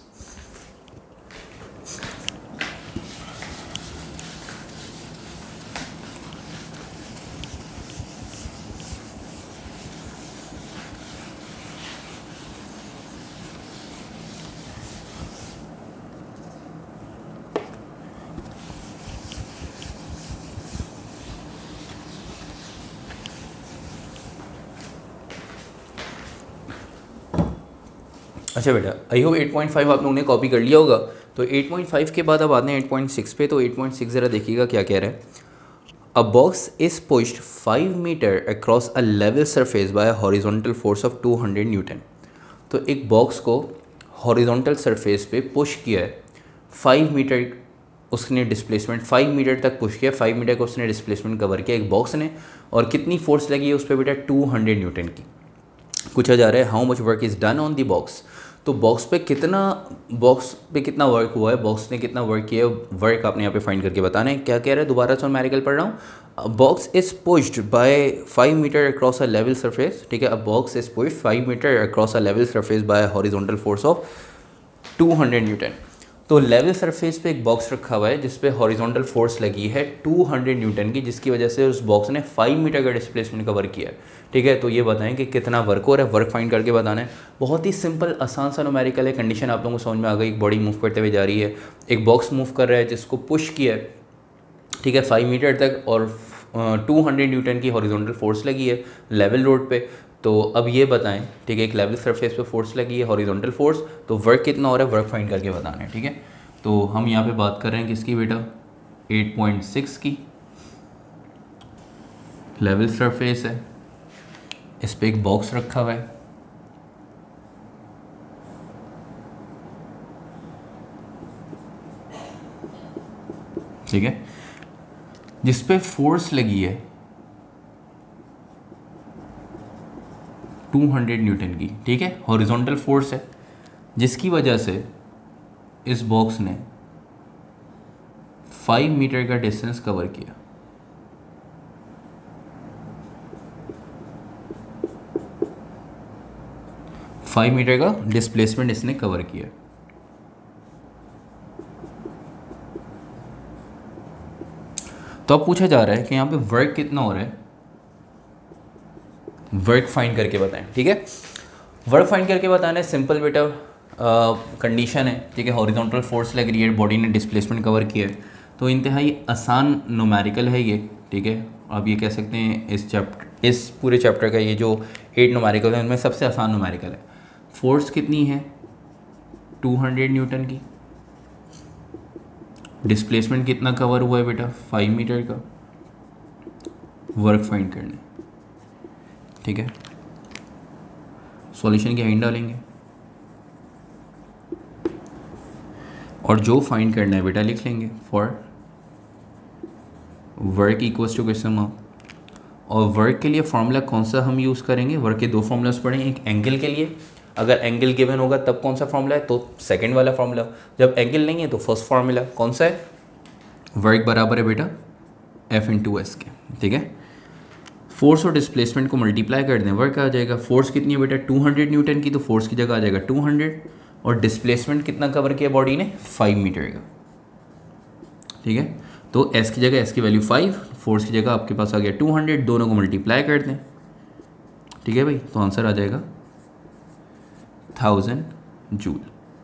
अच्छा बेटा, I hope eight point five आप लोगों ने कॉपी कर लिया होगा। तो एट पॉइंट फाइव के बाद अब आते हैं एट पॉइंट सिक्स पे। तो एट पॉइंट सिक्स ज़रा देखिएगा क्या कह रहा है। A box is pushed five metre across a level surface by horizontal force of two hundred newton. तो एक बॉक्स को हॉरिजॉन्टल सरफेस पे पुश किया है फाइव मीटर उसने डिस्प्लेसमेंट फाइव मीटर तक पुश किया, फाइव मीटर का उसने डिस्प्लेसमेंट कवर किया एक बॉक्स ने, और कितनी फोर्स लगी है उस पर बेटा टू हंड्रेड न्यूटन की। पूछा जा रहा है how much work is done on the box, तो बॉक्स पे कितना बॉक्स पे कितना वर्क हुआ है, बॉक्स ने कितना वर्क किया है, वर्क आपने यहाँ पे फाइंड करके बताना है। क्या कह रहा है, दोबारा से न्यूमेरिकल पढ़ रहा हूँ। Box is pushed by five metre across a level surface, ठीक है। अब box is pushed five metre across a level surface by horizontal force of two hundred newton. तो लेवल सरफेस पे एक बॉक्स रखा हुआ है जिस पे हॉरिजॉन्टल फोर्स लगी है टू हंड्रेड न्यूटन की, जिसकी वजह से उस बॉक्स ने फाइव मीटर का डिस्प्लेसमेंट कवर किया है, ठीक है। तो ये बताएं कि कितना वर्क हो रहा है, वर्क फाइंड करके बताना है। बहुत ही सिंपल आसान सा न्यूमेरिकल है। कंडीशन आप लोगों को समझ में आ गई, एक बॉडी मूव करते हुए जा रही है, एक बॉक्स मूव कर रहा है जिसको पुश किया है, ठीक है, फाइव मीटर तक, और टू हंड्रेड न्यूटन की हॉरिजॉन्टल फोर्स लगी है लेवल रोड पे। तो अब ये बताएं, ठीक है, एक लेवल सरफेस पे फोर्स लगी है हॉरिजॉन्टल फोर्स, तो वर्क कितना हो रहा है, वर्क फाइंड करके बताना है, ठीक है। तो हम यहाँ पे बात कर रहे हैं किसकी बेटा, एट पॉइंट सिक्स की, लेवल सरफेस है, इस पे एक बॉक्स रखा हुआ है, ठीक है, जिस पे फोर्स लगी है टू हंड्रेड न्यूटन की, ठीक है, हॉरिजॉन्टल फोर्स है, जिसकी वजह से इस बॉक्स ने फाइव मीटर का डिस्टेंस कवर किया। फाइव मीटर का डिस्प्लेसमेंट इसने कवर किया। तो अब पूछा जा रहा है कि यहाँ पे वर्क कितना हो रहा है, वर्क फाइंड करके बताएं, ठीक है। वर्क फाइंड करके बताना है, सिंपल बेटा कंडीशन है, ठीक है, हॉरिजॉन्टल फोर्स लग रही है, बॉडी ने डिस्प्लेसमेंट कवर किया है, तो इंतहाई आसान न्यूमेरिकल है ये, ठीक है। आप ये कह सकते हैं इस चैप्टर इस पूरे चैप्टर का ये जो एट न्यूमेरिकल है उनमें सबसे आसान न्यूमेरिकल है। फोर्स कितनी है टू हंड्रेड न्यूटन की, डिस्प्लेसमेंट कितना कवर हुआ है बेटा फाइव मीटर का, वर्क फाइंड करना है, ठीक है। सॉल्यूशन की हाइंड डालेंगे और जो फाइंड करना है बेटा लिख लेंगे, for work equals to question mark. और वर्क के लिए फॉर्मूला कौन सा हम यूज़ करेंगे, वर्क के दो फॉर्मूलाज पढ़ें, एक एंगल के लिए, अगर एंगल गिवन होगा तब कौन सा फॉर्मूला है, तो सेकंड वाला फॉर्मूला, जब एंगल नहीं है तो फर्स्ट फॉर्मूला कौन सा है, वर्क बराबर है बेटा एफ इन टू एस के, ठीक है। फोर्स और डिस्प्लेसमेंट को मल्टीप्लाई कर दें, वर्क आ जाएगा। फोर्स कितनी है बेटा टू हंड्रेड न्यूटन की, तो फोर्स की जगह आ जाएगा टू हंड्रेड, और डिस्प्लेसमेंट कितना कवर किया बॉडी ने, फाइव मीटर का, ठीक है। तो एस की जगह एस की वैल्यू फाइव, फोर्स की जगह आपके पास आ गया टू हंड्रेड, दोनों को मल्टीप्लाई कर दें, ठीक है भाई, तो आंसर आ जाएगा थाउजेंड जूल।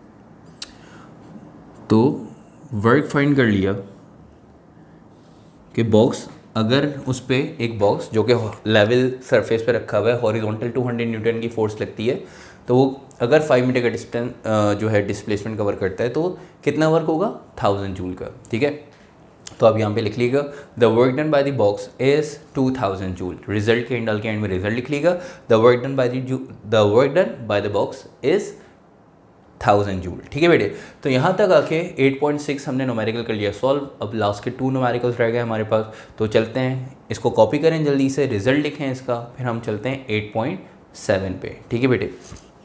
तो वर्क फाइंड कर लिया कि बॉक्स, अगर उस पर एक बॉक्स जो कि लेवल सरफेस पे रखा हुआ है, हॉरिजॉन्टल टू हंड्रेड न्यूटन की फोर्स लगती है, तो वो अगर फाइव मीटर का डिस्टेंस जो है डिस्प्लेसमेंट कवर करता है तो कितना वर्क होगा, थाउजेंड जूल का, ठीक है। तो आप यहाँ पे लिख लीजिएगा the work done by the box is two thousand joule, result के एंड डाल के एंड में रिजल्ट लिख लीजिएगा, the work done by the the work done by the box is thousand joule, ठीक है बेटे। तो यहाँ तक आके एट पॉइंट सिक्स हमने न्यूमेरिकल कर लिया सॉल्व। अब लास्ट के टू न्यूमेरिकल्स रह गए हमारे पास, तो चलते हैं, इसको कॉपी करें जल्दी से, रिजल्ट लिखें इसका, फिर हम चलते हैं एट पॉइंट सेवन पे, ठीक है बेटे।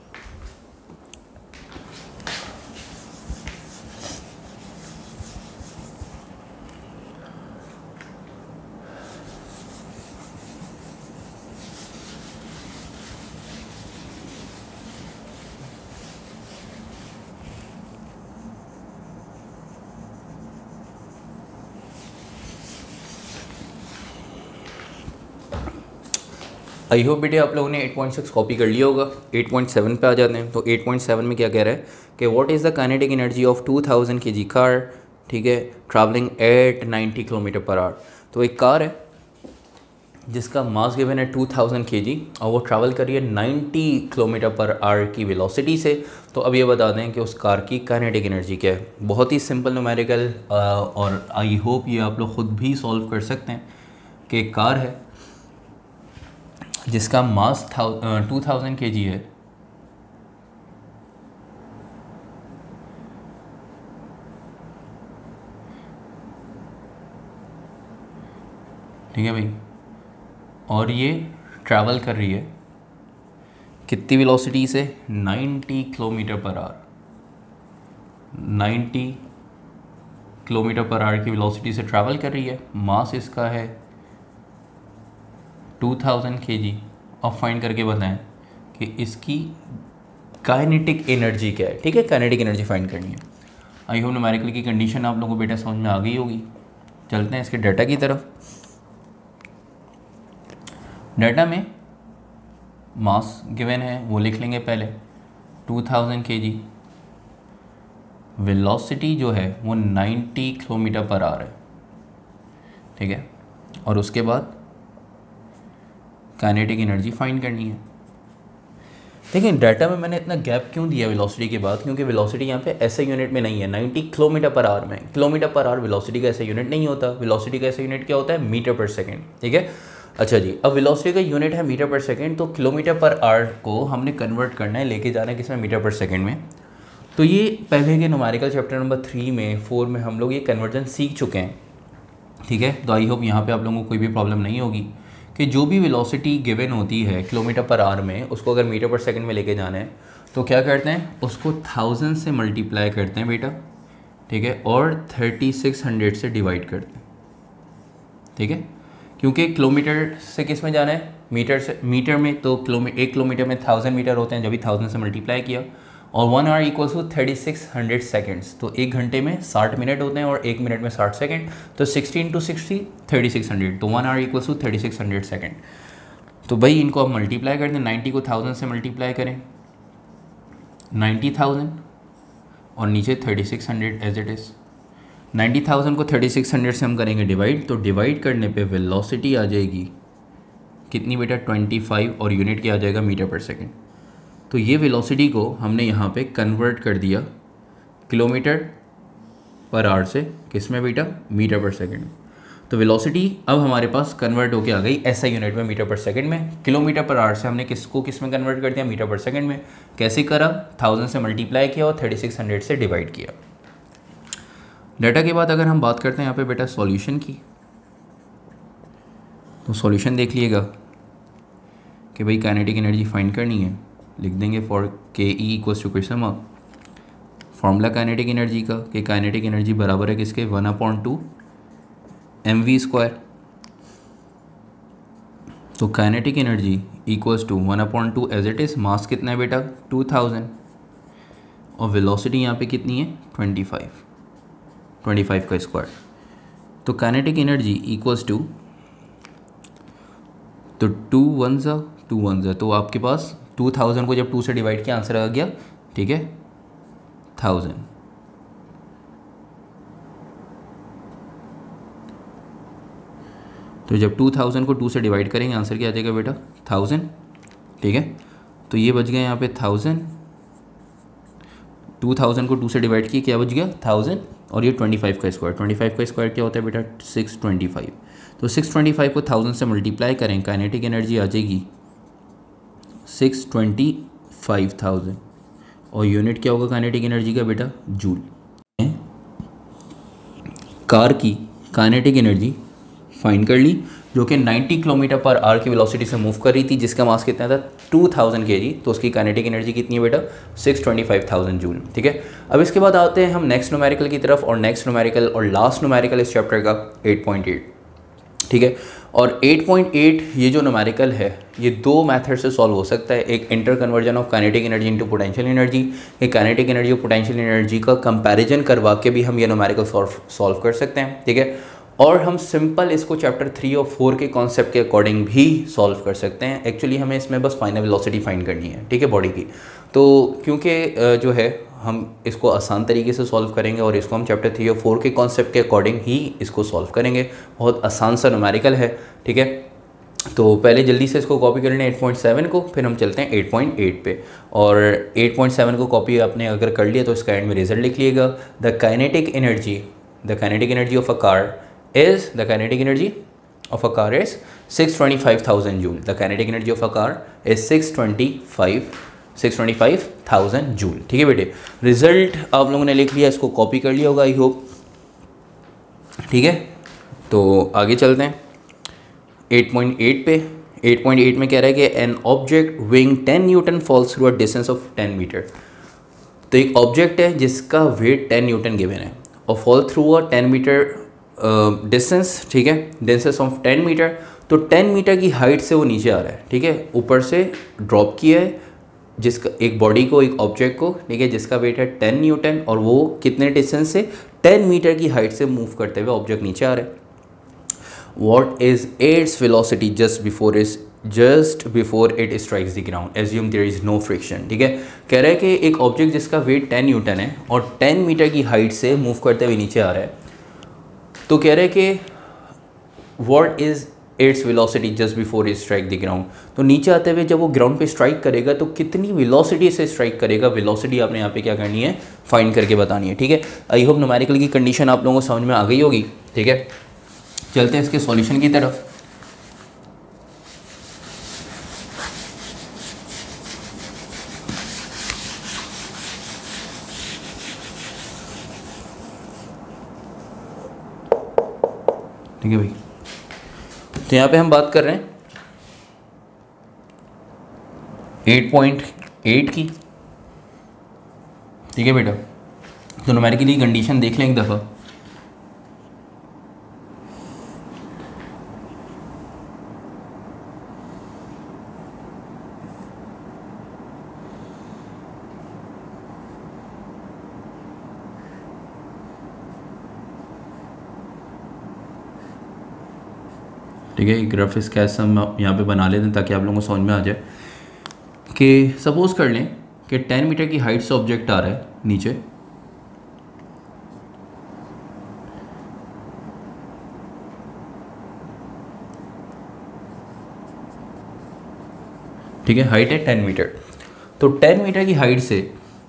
आई होप बेटे आप लोगों ने एट पॉइंट सिक्स कॉपी कर लिया होगा। एट पॉइंट सेवन पे आ जाते हैं। तो एट पॉइंट सेवन में क्या कह रहा है कि what is the kinetic energy of two thousand K G car, ठीक है, travelling at ninety kilometre per hour. तो एक कार है जिसका मास गिवन है टू थाउजेंड के जी और वो ट्रैवल कर रही है नाइन्टी किलोमीटर पर आवर की वेलोसिटी से। तो अब ये बता दें कि उस कार की काइनेटिक एनर्जी क्या है। बहुत ही सिंपल न्यूमेरिकल, और आई होप ये आप लोग ख़ुद भी सॉल्व कर सकते हैं कि एक कार है जिसका मास टू थाउजेंड के जी है, ठीक है भाई, और ये ट्रैवल कर रही है कितनी वेलोसिटी से, नब्बे किलोमीटर पर आवर, नब्बे किलोमीटर पर आवर की वेलोसिटी से ट्रैवल कर रही है। मास इसका है टू थाउजेंड केजी। अब फाइंड करके बताएं कि इसकी काइनेटिक एनर्जी क्या है। ठीक है, काइनेटिक एनर्जी फाइंड करनी है। आई होप न्यूमेरिकल की कंडीशन आप लोगों को बेटा समझ में आ गई होगी। चलते हैं इसके डाटा की तरफ। डाटा में मास गिवन है वो लिख लेंगे पहले, टू थाउजेंड केजी। वेलोसिटी जो है वो नब्बे किलोमीटर पर आवर है। ठीक है, और उसके बाद काइनेटिक एनर्जी फाइंड करनी है। देखिए डाटा में मैंने इतना गैप क्यों दिया वेलोसिटी के बाद, क्योंकि वेलोसिटी यहाँ पे ऐसे यूनिट में नहीं है, नब्बे किलोमीटर पर आवर में। किलोमीटर पर आवर वेलोसिटी का ऐसा यूनिट नहीं होता। वेलोसिटी का ऐसा यूनिट क्या होता है, मीटर पर सेकेंड। ठीक है, अच्छा जी, अब वेलोसिटी का यूनिट है मीटर पर सेकेंड, तो किलोमीटर पर आवर को हमने कन्वर्ट करना है, लेके जाना है किसमें, मीटर पर सेकेंड में। तो ये पहले के न्यूमेरिकल चैप्टर नंबर थ्री में फोर में हम लोग ये कन्वर्जन सीख चुके हैं। ठीक है, तो आई होप यहाँ पे आप लोगों को कोई भी प्रॉब्लम नहीं होगी कि जो भी वेलोसिटी गिवन होती है किलोमीटर पर आवर में, उसको अगर मीटर पर सेकंड में लेके जाना है तो क्या करते हैं, उसको थाउजेंड से मल्टीप्लाई करते हैं बेटा। ठीक है, और थर्टी सिक्स हंड्रेड से डिवाइड करते हैं। ठीक है, क्योंकि किलोमीटर से किस में जाना है, मीटर से। मीटर में तो किलोमीटर, एक किलोमीटर में थाउजेंड मीटर होते हैं, जब भी थाउजेंड से मल्टीप्लाई किया। और one hour equals to thirty six hundred seconds, तो एक घंटे में साठ मिनट होते हैं और एक मिनट में साठ सेकंड, तो sixteen to sixty thirty six hundred, तो one hour equals to thirty six hundred second. तो भाई इनको आप मल्टीप्लाई कर दें, नाइन्टी को थाउजेंड से मल्टीप्लाई करें, नाइन्टी थाउजेंड और नीचे thirty six hundred as it is. Ninety thousand को थर्टी सिक्स हंड्रेड से हम करेंगे डिवाइड, तो डिवाइड करने पे वेलोसिटी आ जाएगी कितनी बेटा, ट्वेंटी फाइव, और यूनिट क्या आ जाएगा, मीटर पर सेकेंड। तो ये वेलोसिटी को हमने यहाँ पे कन्वर्ट कर दिया किलोमीटर पर आवर से किस में बेटा, मीटर पर सेकंड। तो वेलोसिटी अब हमारे पास कन्वर्ट होके आ गई ऐसा यूनिट में, मीटर पर सेकंड में। किलोमीटर पर आवर से हमने किसको किस में कन्वर्ट कर दिया, मीटर पर सेकंड में। कैसे करा, थाउजेंड से मल्टीप्लाई किया और थर्टी सिक्स हंड्रेड से डिवाइड किया। डाटा के बाद अगर हम बात करते हैं यहाँ पे बेटा सॉल्यूशन की, तो सॉल्यूशन देख लीजिएगा कि भाई काइनेटिक एनर्जी फाइंड करनी है। लिख देंगे for K E equals to question mark, formula kinetic energy का कि काइनेटिक एनर्जी बराबर है किसके, one upon two M V square. तो kinetic energy equals to one upon two as it is. Mass कितना है बेटा, टू थाउजेंड, और वेलोसिटी यहाँ पे कितनी है, ट्वेंटी फाइव, ट्वेंटी फाइव का स्क्वायर। तो काइनेटिक एनर्जी इक्वल्स टू, तो टू वन ज़ा टू वन ज़ा, तो आपके पास टू थाउजेंड को जब टू से डिवाइड किया आंसर आ गया। ठीक है, थाउजेंड। तो जब टू थाउजेंड को टू से डिवाइड करेंगे आंसर क्या आ जाएगा बेटा, थाउजेंड। ठीक है, तो ये बच गया यहाँ पे थाउजेंड, टू थाउजेंड को टू से डिवाइड किया क्या बच गया, थाउजेंड, और ये ट्वेंटी फाइव का स्क्वायर। ट्वेंटी फाइव का स्क्वायर क्या होता है बेटा, सिक्स ट्वेंटी फाइव। तो सिक्स ट्वेंटी फाइव को थाउजेंड से मल्टीप्लाई करें, काइनेटिक एनर्जी आ जाएगी सिक्स ट्वेंटी फाइव थाउजेंड, और यूनिट क्या होगा काइनेटिक एनर्जी का बेटा, जूल। कार की काइनेटिक एनर्जी फाइंड कर ली, जो कि नब्बे किलोमीटर पर आवर की वेलोसिटी से मूव कर रही थी, जिसका मास कितना था, टू थाउजेंड केजी। तो उसकी काइनेटिक एनर्जी कितनी है बेटा, six twenty five thousand joule. ठीक है, अब इसके बाद आते हैं हम नेक्स्ट न्यूमेरिकल की तरफ, और नेक्स्ट न्यूमेरिकल और लास्ट न्यूमेरिकल इस चैप्टर का एट पॉइंट एट। ठीक है, और एट पॉइंट एट ये जो न्यूमेरिकल है ये दो मेथड से सॉल्व हो सकता है। एक inter conversion of kinetic energy into potential energy, एक काइनेटिक एनर्जी और पोटेंशियल एनर्जी का कंपैरिजन करवा के भी हम ये न्यूमेरिकल सॉल्व सॉल्व कर सकते हैं। ठीक है, और हम सिंपल इसको चैप्टर थ्री और फोर के कॉन्सेप्ट के अकॉर्डिंग भी सॉल्व कर सकते हैं। एक्चुअली हमें इसमें बस फाइनल वेलोसिटी फाइंड करनी है। ठीक है, बॉडी की। तो क्योंकि जो है हम इसको आसान तरीके से सॉल्व करेंगे और इसको हम चैप्टर थ्री और फोर के कॉन्सेप्ट के अकॉर्डिंग ही इसको सॉल्व करेंगे। बहुत आसान सा न्यूमेरिकल है। ठीक है, तो पहले जल्दी से इसको कॉपी कर लें एट पॉइंट सेवन को, फिर हम चलते हैं एट पॉइंट एट पे। और एट पॉइंट सेवन को कॉपी आपने अगर कर लिया तो इसका एंड में रिजल्ट लिख लिएगा, the kinetic energy the kinetic energy of a car is the kinetic energy of a car is six hundred twenty-five thousand joule. The kinetic energy of a car is six hundred twenty-five thousand joule. ठीक है बेटे, result आप लोगों ने लिख लिया, इसको copy कर लिया होगा आई होप। ठीक है, तो आगे चलते हैं। एट पॉइंट एट पे एट पॉइंट एट में कह रहा है कि an object weighing ten newton falls through a distance of ten metre. तो एक ऑब्जेक्ट है जिसका वेट टेन न्यूटन गिवन है और fall through a ten metre distance, ठीक है, डिस्टेंस ऑफ टेन मीटर। तो टेन मीटर की हाइट से वो नीचे आ रहा है, ठीक है, ऊपर से ड्रॉप किया है जिसका एक बॉडी को, एक ऑब्जेक्ट को, ठीक है, जिसका वेट है टेन न्यूटन और वो कितने डिस्टेंस से, टेन मीटर की हाइट से मूव करते हुए ऑब्जेक्ट नीचे आ रहा है। What is its velocity just before is just before it strikes the ground, assume there is no friction, ठीक है। कह रहा है कि एक ऑब्जेक्ट जिसका वेट टेन न्यूटन है और टेन मीटर की हाइट से मूव करते हुए नीचे आ रहा है, तो कह रहे हैं कि what is its velocity just before it strike the ground. तो नीचे आते हुए जब वो ग्राउंड पे स्ट्राइक करेगा तो कितनी वेलोसिटी से स्ट्राइक करेगा, वेलोसिटी आपने यहाँ पे क्या करनी है, फाइंड करके बतानी है, ठीक है। आई होप न्यूमेरिकल की कंडीशन आप लोगों को समझ में आ गई होगी, ठीक है। चलते हैं इसके सॉल्यूशन की तरफ। ठीक है भाई, तो यहाँ पे हम बात कर रहे हैं एट पॉइंट एट की, ठीक है बेटा। तो न्यूमेरिकली कंडीशन देख लें एक दफ़ा। ठीक है, एक रफ स्केच हम यहाँ पे बना लेते हैं ताकि आप लोगों को समझ में आ जाए कि सपोज़ कर लें कि टेन मीटर की हाइट से ऑब्जेक्ट आ रहा है नीचे, ठीक है, हाइट है टेन मीटर। तो टेन मीटर की हाइट से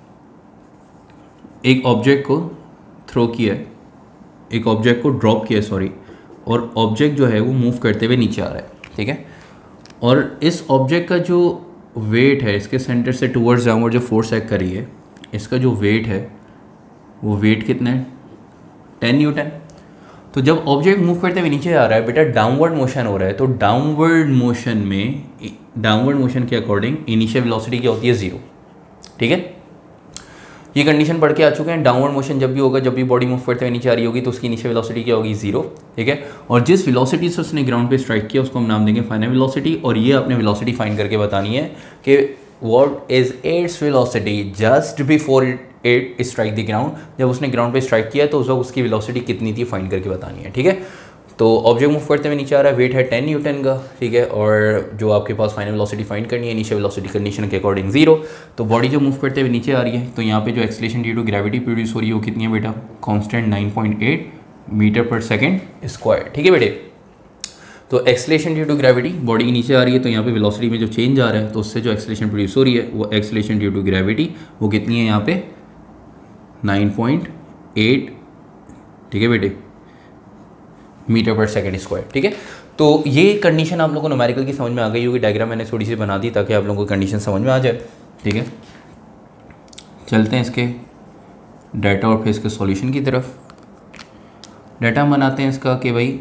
एक ऑब्जेक्ट को थ्रो किया है, एक ऑब्जेक्ट को ड्रॉप किया, सॉरी, और ऑब्जेक्ट जो है वो मूव करते हुए नीचे आ रहा है, ठीक है। और इस ऑब्जेक्ट का जो वेट है, इसके सेंटर से टूवर्ड्स डाउनवर्ड जो फोर्स एक्ट कर रही है, इसका जो वेट है वो वेट कितना है, टेन न्यूटन। तो जब ऑब्जेक्ट मूव करते हुए नीचे आ रहा है बेटा, डाउनवर्ड मोशन हो रहा है, तो डाउनवर्ड मोशन में, डाउनवर्ड मोशन के अकॉर्डिंग इनिशियल वेलोसिटी क्या होती है, ज़ीरो, ठीक है। ये कंडीशन पढ़ के आ चुके हैं। डाउनवर्ड मोशन जब भी होगा, जब भी बॉडी मूव करते हुए नीचे आ रही होगी तो उसकी इनिशियल वेलोसिटी क्या होगी, जीरो, ठीक है। और जिस वेलोसिटी से उसने ग्राउंड पे स्ट्राइक किया उसको हम नाम देंगे फाइनल वेलोसिटी। और ये आपने वेलोसिटी फाइंड करके बतानी है कि what is its velocity just before it strike the ground. जब उसने ग्राउंड पे स्ट्राइक किया तो उस वक्त उसकी वेलोसिटी कितनी थी फाइंड करके बतानी है, ठीक है। तो ऑब्जेक्ट मूव करते हुए नीचे आ रहा है, वेट है टेन न्यूटन का, ठीक है। और जो आपके पास फाइनल वेलोसिटी फाइंड करनी है इनिशियल वेलोसिटी कंडीशन के अकॉर्डिंग जीरो। तो बॉडी जो मूव करते हुए नीचे आ रही है तो यहाँ पे जो acceleration due to gravity produce हो रही है वो कितनी है बेटा, constant nine point eight metre per second square, ठीक है बेटे। तो acceleration due to gravity, body नीचे आ रही है तो यहाँ पे वेलोसिटी में जो चेंज आ रहा है तो उससे जो एक्सेलरेशन प्रोड्यूस हो रही है वो एक्सेलरेशन ड्यू टू ग्रेविटी वो कितनी है यहाँ पे, नाइन पॉइंट एट, ठीक है बेटे, मीटर पर सेकेंड स्क्वायर, ठीक है। तो ये कंडीशन आप लोगों को न्यूमेरिकल की समझ में आ गई होगी। डायग्राम मैंने थोड़ी सी बना दी ताकि आप लोगों को कंडीशन समझ में आ जाए, ठीक है। चलते हैं इसके डाटा और फिर इसके सॉल्यूशन की तरफ। डाटा हम बनाते हैं इसका कि भाई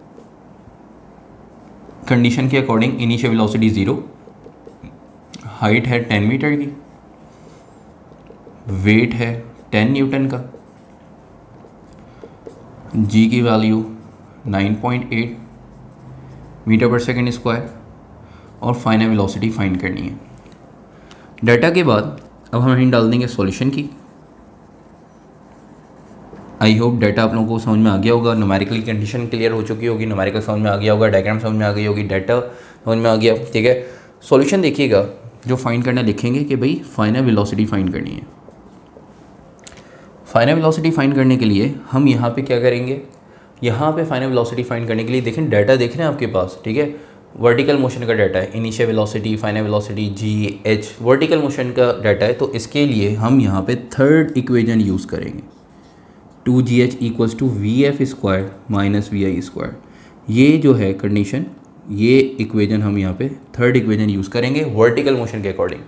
कंडीशन के according initial velocity zero, height है टेन मीटर की, वेट है टेन न्यूटन का, जी की value nine point eight metre per second square और फाइनल वेलोसिटी फाइंड करनी है। डाटा के बाद अब हम यहीं डाल देंगे सॉल्यूशन की। आई होप डाटा आप लोगों को समझ में आ गया होगा, न्यूमेरिकल कंडीशन क्लियर हो चुकी होगी, न्यूमेरिकल समझ में आ गया होगा, डायग्राम समझ में आ गई होगी, डाटा समझ में आ गया, ठीक है। सॉल्यूशन देखिएगा, जो फाइंड करना लिखेंगे कि भाई फाइनल वेलोसिटी फाइंड करनी है। फाइनल वेलोसिटी फाइंड करने के लिए हम यहाँ पे क्या करेंगे, यहाँ पे फाइनल वेलोसिटी फाइंड करने के लिए देखें डाटा देख रहे हैं आपके पास, ठीक है। वर्टिकल मोशन का डाटा है, initial velocity, final velocity, G H, vertical motion का डाटा है। तो इसके लिए हम यहाँ पे थर्ड इक्वेशन यूज़ करेंगे, two G H equals to V F square minus V I square. ये जो है कंडीशन, ये इक्वेशन हम यहाँ पे थर्ड इक्वेशन यूज़ करेंगे वर्टिकल मोशन के अकॉर्डिंग।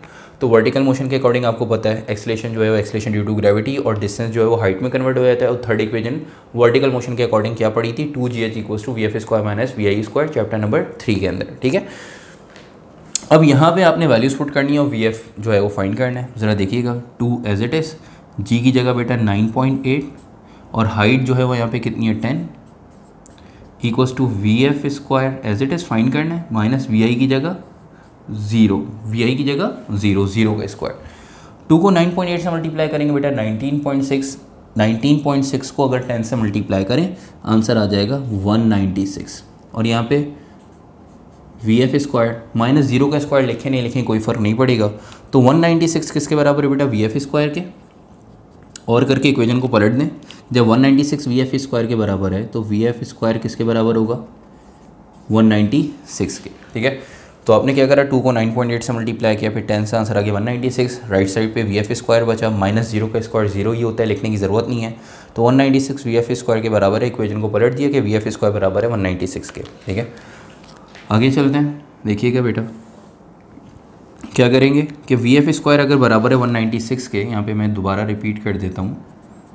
तो वर्टिकल मोशन के अकॉर्डिंग आपको पता है एक्सेलेरेशन जो है वो एक्सेलेरेशन ड्यू टू ग्रेविटी और डिस्टेंस जो है वो हाइट में कन्वर्ट हो जाता है। और थर्ड इक्वेशन वर्टिकल मोशन के अकॉर्डिंग क्या पड़ी थी, two G H equals to V F square minus V I square, chapter number three के अंदर। ठीक है, अब यहाँ पे आपने वैल्यूज पुट करनी है और वी एफ जो है वो फाइंड करना है। ज़रा देखिएगा, two as it is, G की जगह बेटा नाइन पॉइंट एट और हाइट जो है वो यहाँ पे कितनी है, ten, equals to V F square as it is find करना है, माइनस वी आई की जगह ज़ीरो, वी आई की जगह ज़ीरो, ज़ीरो का स्क्वायर। टू को नाइन पॉइंट एट से मल्टीप्लाई करेंगे बेटा nineteen point six, nineteen point six को अगर टेन से मल्टीप्लाई करें आंसर आ जाएगा वन नाइन्टी सिक्स। और यहाँ पे V F square minus zero का स्क्वायर लिखें नहीं लिखें कोई फ़र्क नहीं पड़ेगा। तो वन नाइन्टी सिक्स किसके बराबर है बेटा, वी एफ स्क्वायर के। और करके इक्वेशन को पलट दें, जब one ninety six V F square के बराबर है तो वी एफ स्क्वायर किसके बराबर होगा, वन नाइन्टी सिक्स के। ठीक है, तो आपने क्या करा, टू को नाइन पॉइंट एट से मल्टीप्लाई किया, फिर टेन से आंसर आ गया one ninety six. Right side पे वी एफ स्क्वायर बचा, माइनस जीरो का स्क्वायर जीरो ही होता है, लिखने की ज़रूरत नहीं है। तो one ninety six V F square के बराबर है, इक्वेशन को पलट दिया कि वी एफ स्क्वायर बराबर है वन नाइन्टी सिक्स के। ठीक है, आगे चलते हैं, देखिएगा बेटा क्या करेंगे कि वी एफ स्क्वायर अगर बराबर है वन नाइन्टी सिक्स के, यहाँ पे मैं दोबारा रिपीट कर देता हूँ,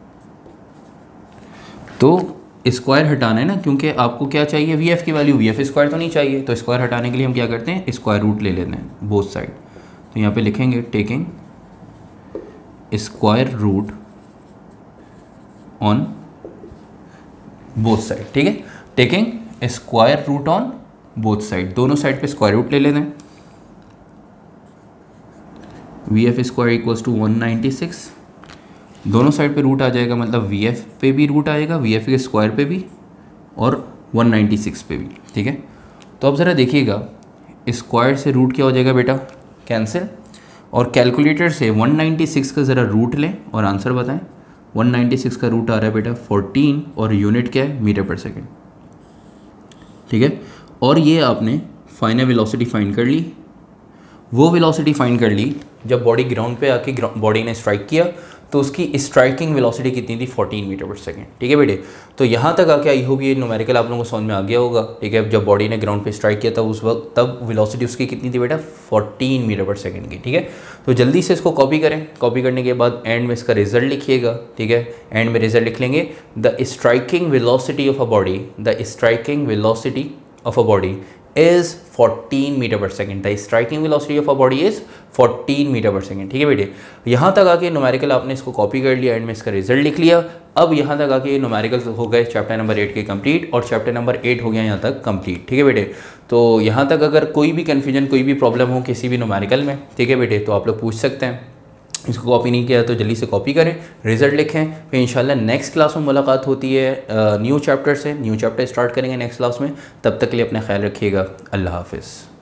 तो स्क्वायर हटाना है ना, क्योंकि आपको क्या चाहिए, वी एफ की वैल्यू, वी एफ स्क्वायर तो नहीं चाहिए। तो स्क्वायर हटाने के लिए हम क्या करते हैं, स्क्वायर रूट ले लेते हैं बोथ साइड। तो यहाँ पे लिखेंगे taking square root on both side. ठीक है, taking square root on both side, दोनों साइड पे स्क्वायर रूट ले लेते हैं। V F square equals to one ninety six, दोनों साइड पे रूट आ जाएगा, मतलब वी एफ पे भी रूट आएगा, वी एफ के स्क्वायर पे भी और वन नाइन्टी सिक्स पे भी। ठीक है, तो अब ज़रा देखिएगा, स्क्वायर से रूट क्या हो जाएगा बेटा, कैंसिल, और कैलकुलेटर से वन नाइन्टी सिक्स का ज़रा रूट लें और आंसर बताएं। वन नाइन्टी सिक्स का रूट आ रहा है बेटा फोर्टीन और यूनिट क्या है, मीटर पर सेकेंड। ठीक है, और ये आपने फाइनल वेलोसिटी फाइंड कर ली, वो वेलोसिटी फाइंड कर ली जब बॉडी ग्राउंड पे आके बॉडी ने स्ट्राइक किया तो उसकी स्ट्राइकिंग वेलोसिटी कितनी थी, फोर्टीन मीटर पर सेकेंड। ठीक है बेटे, तो यहाँ तक आके आई होप ये न्यूमेरिकल आप लोगों को समझ में आ गया होगा। ठीक है, जब बॉडी ने ग्राउंड पे स्ट्राइक किया था उस वक्त तब वेलोसिटी उसकी कितनी थी बेटा, फोर्टीन मीटर पर सेकेंड की। ठीक है, तो जल्दी से इसको कॉपी करें, कॉपी करने के बाद एंड में इसका रिजल्ट लिखिएगा। ठीक है, एंड में रिजल्ट लिख लेंगे, the striking velocity of a body, the striking velocity of a body is fourteen metre per second, the striking velocity of a body is fourteen metre per second. ठीक है बेटे, यहाँ तक आके न्यूमेरिकल आपने इसको कॉपी कर लिया, एंड में इसका रिजल्ट लिख लिया। अब यहाँ तक आके न्यूमेरिकल हो गए चैप्टर नंबर एट के कंप्लीट, और चैप्टर नंबर एट हो गया यहाँ तक कंप्लीट। ठीक है बेटे, तो यहाँ तक अगर कोई भी कन्फ्यूजन, कोई भी प्रॉब्लम हो किसी भी न्यूमेरिकल में, ठीक है बेटे, तो आप लोग पूछ सकते हैं। इसको कॉपी नहीं किया तो जल्दी से कॉपी करें, रिजल्ट लिखें, फिर इंशाल्लाह नेक्स्ट क्लास में मुलाकात होती है न्यू चैप्टर से, न्यू चैप्टर स्टार्ट करेंगे नेक्स्ट क्लास में। तब तक के लिए अपना ख्याल रखिएगा, अल्लाह हाफिज़।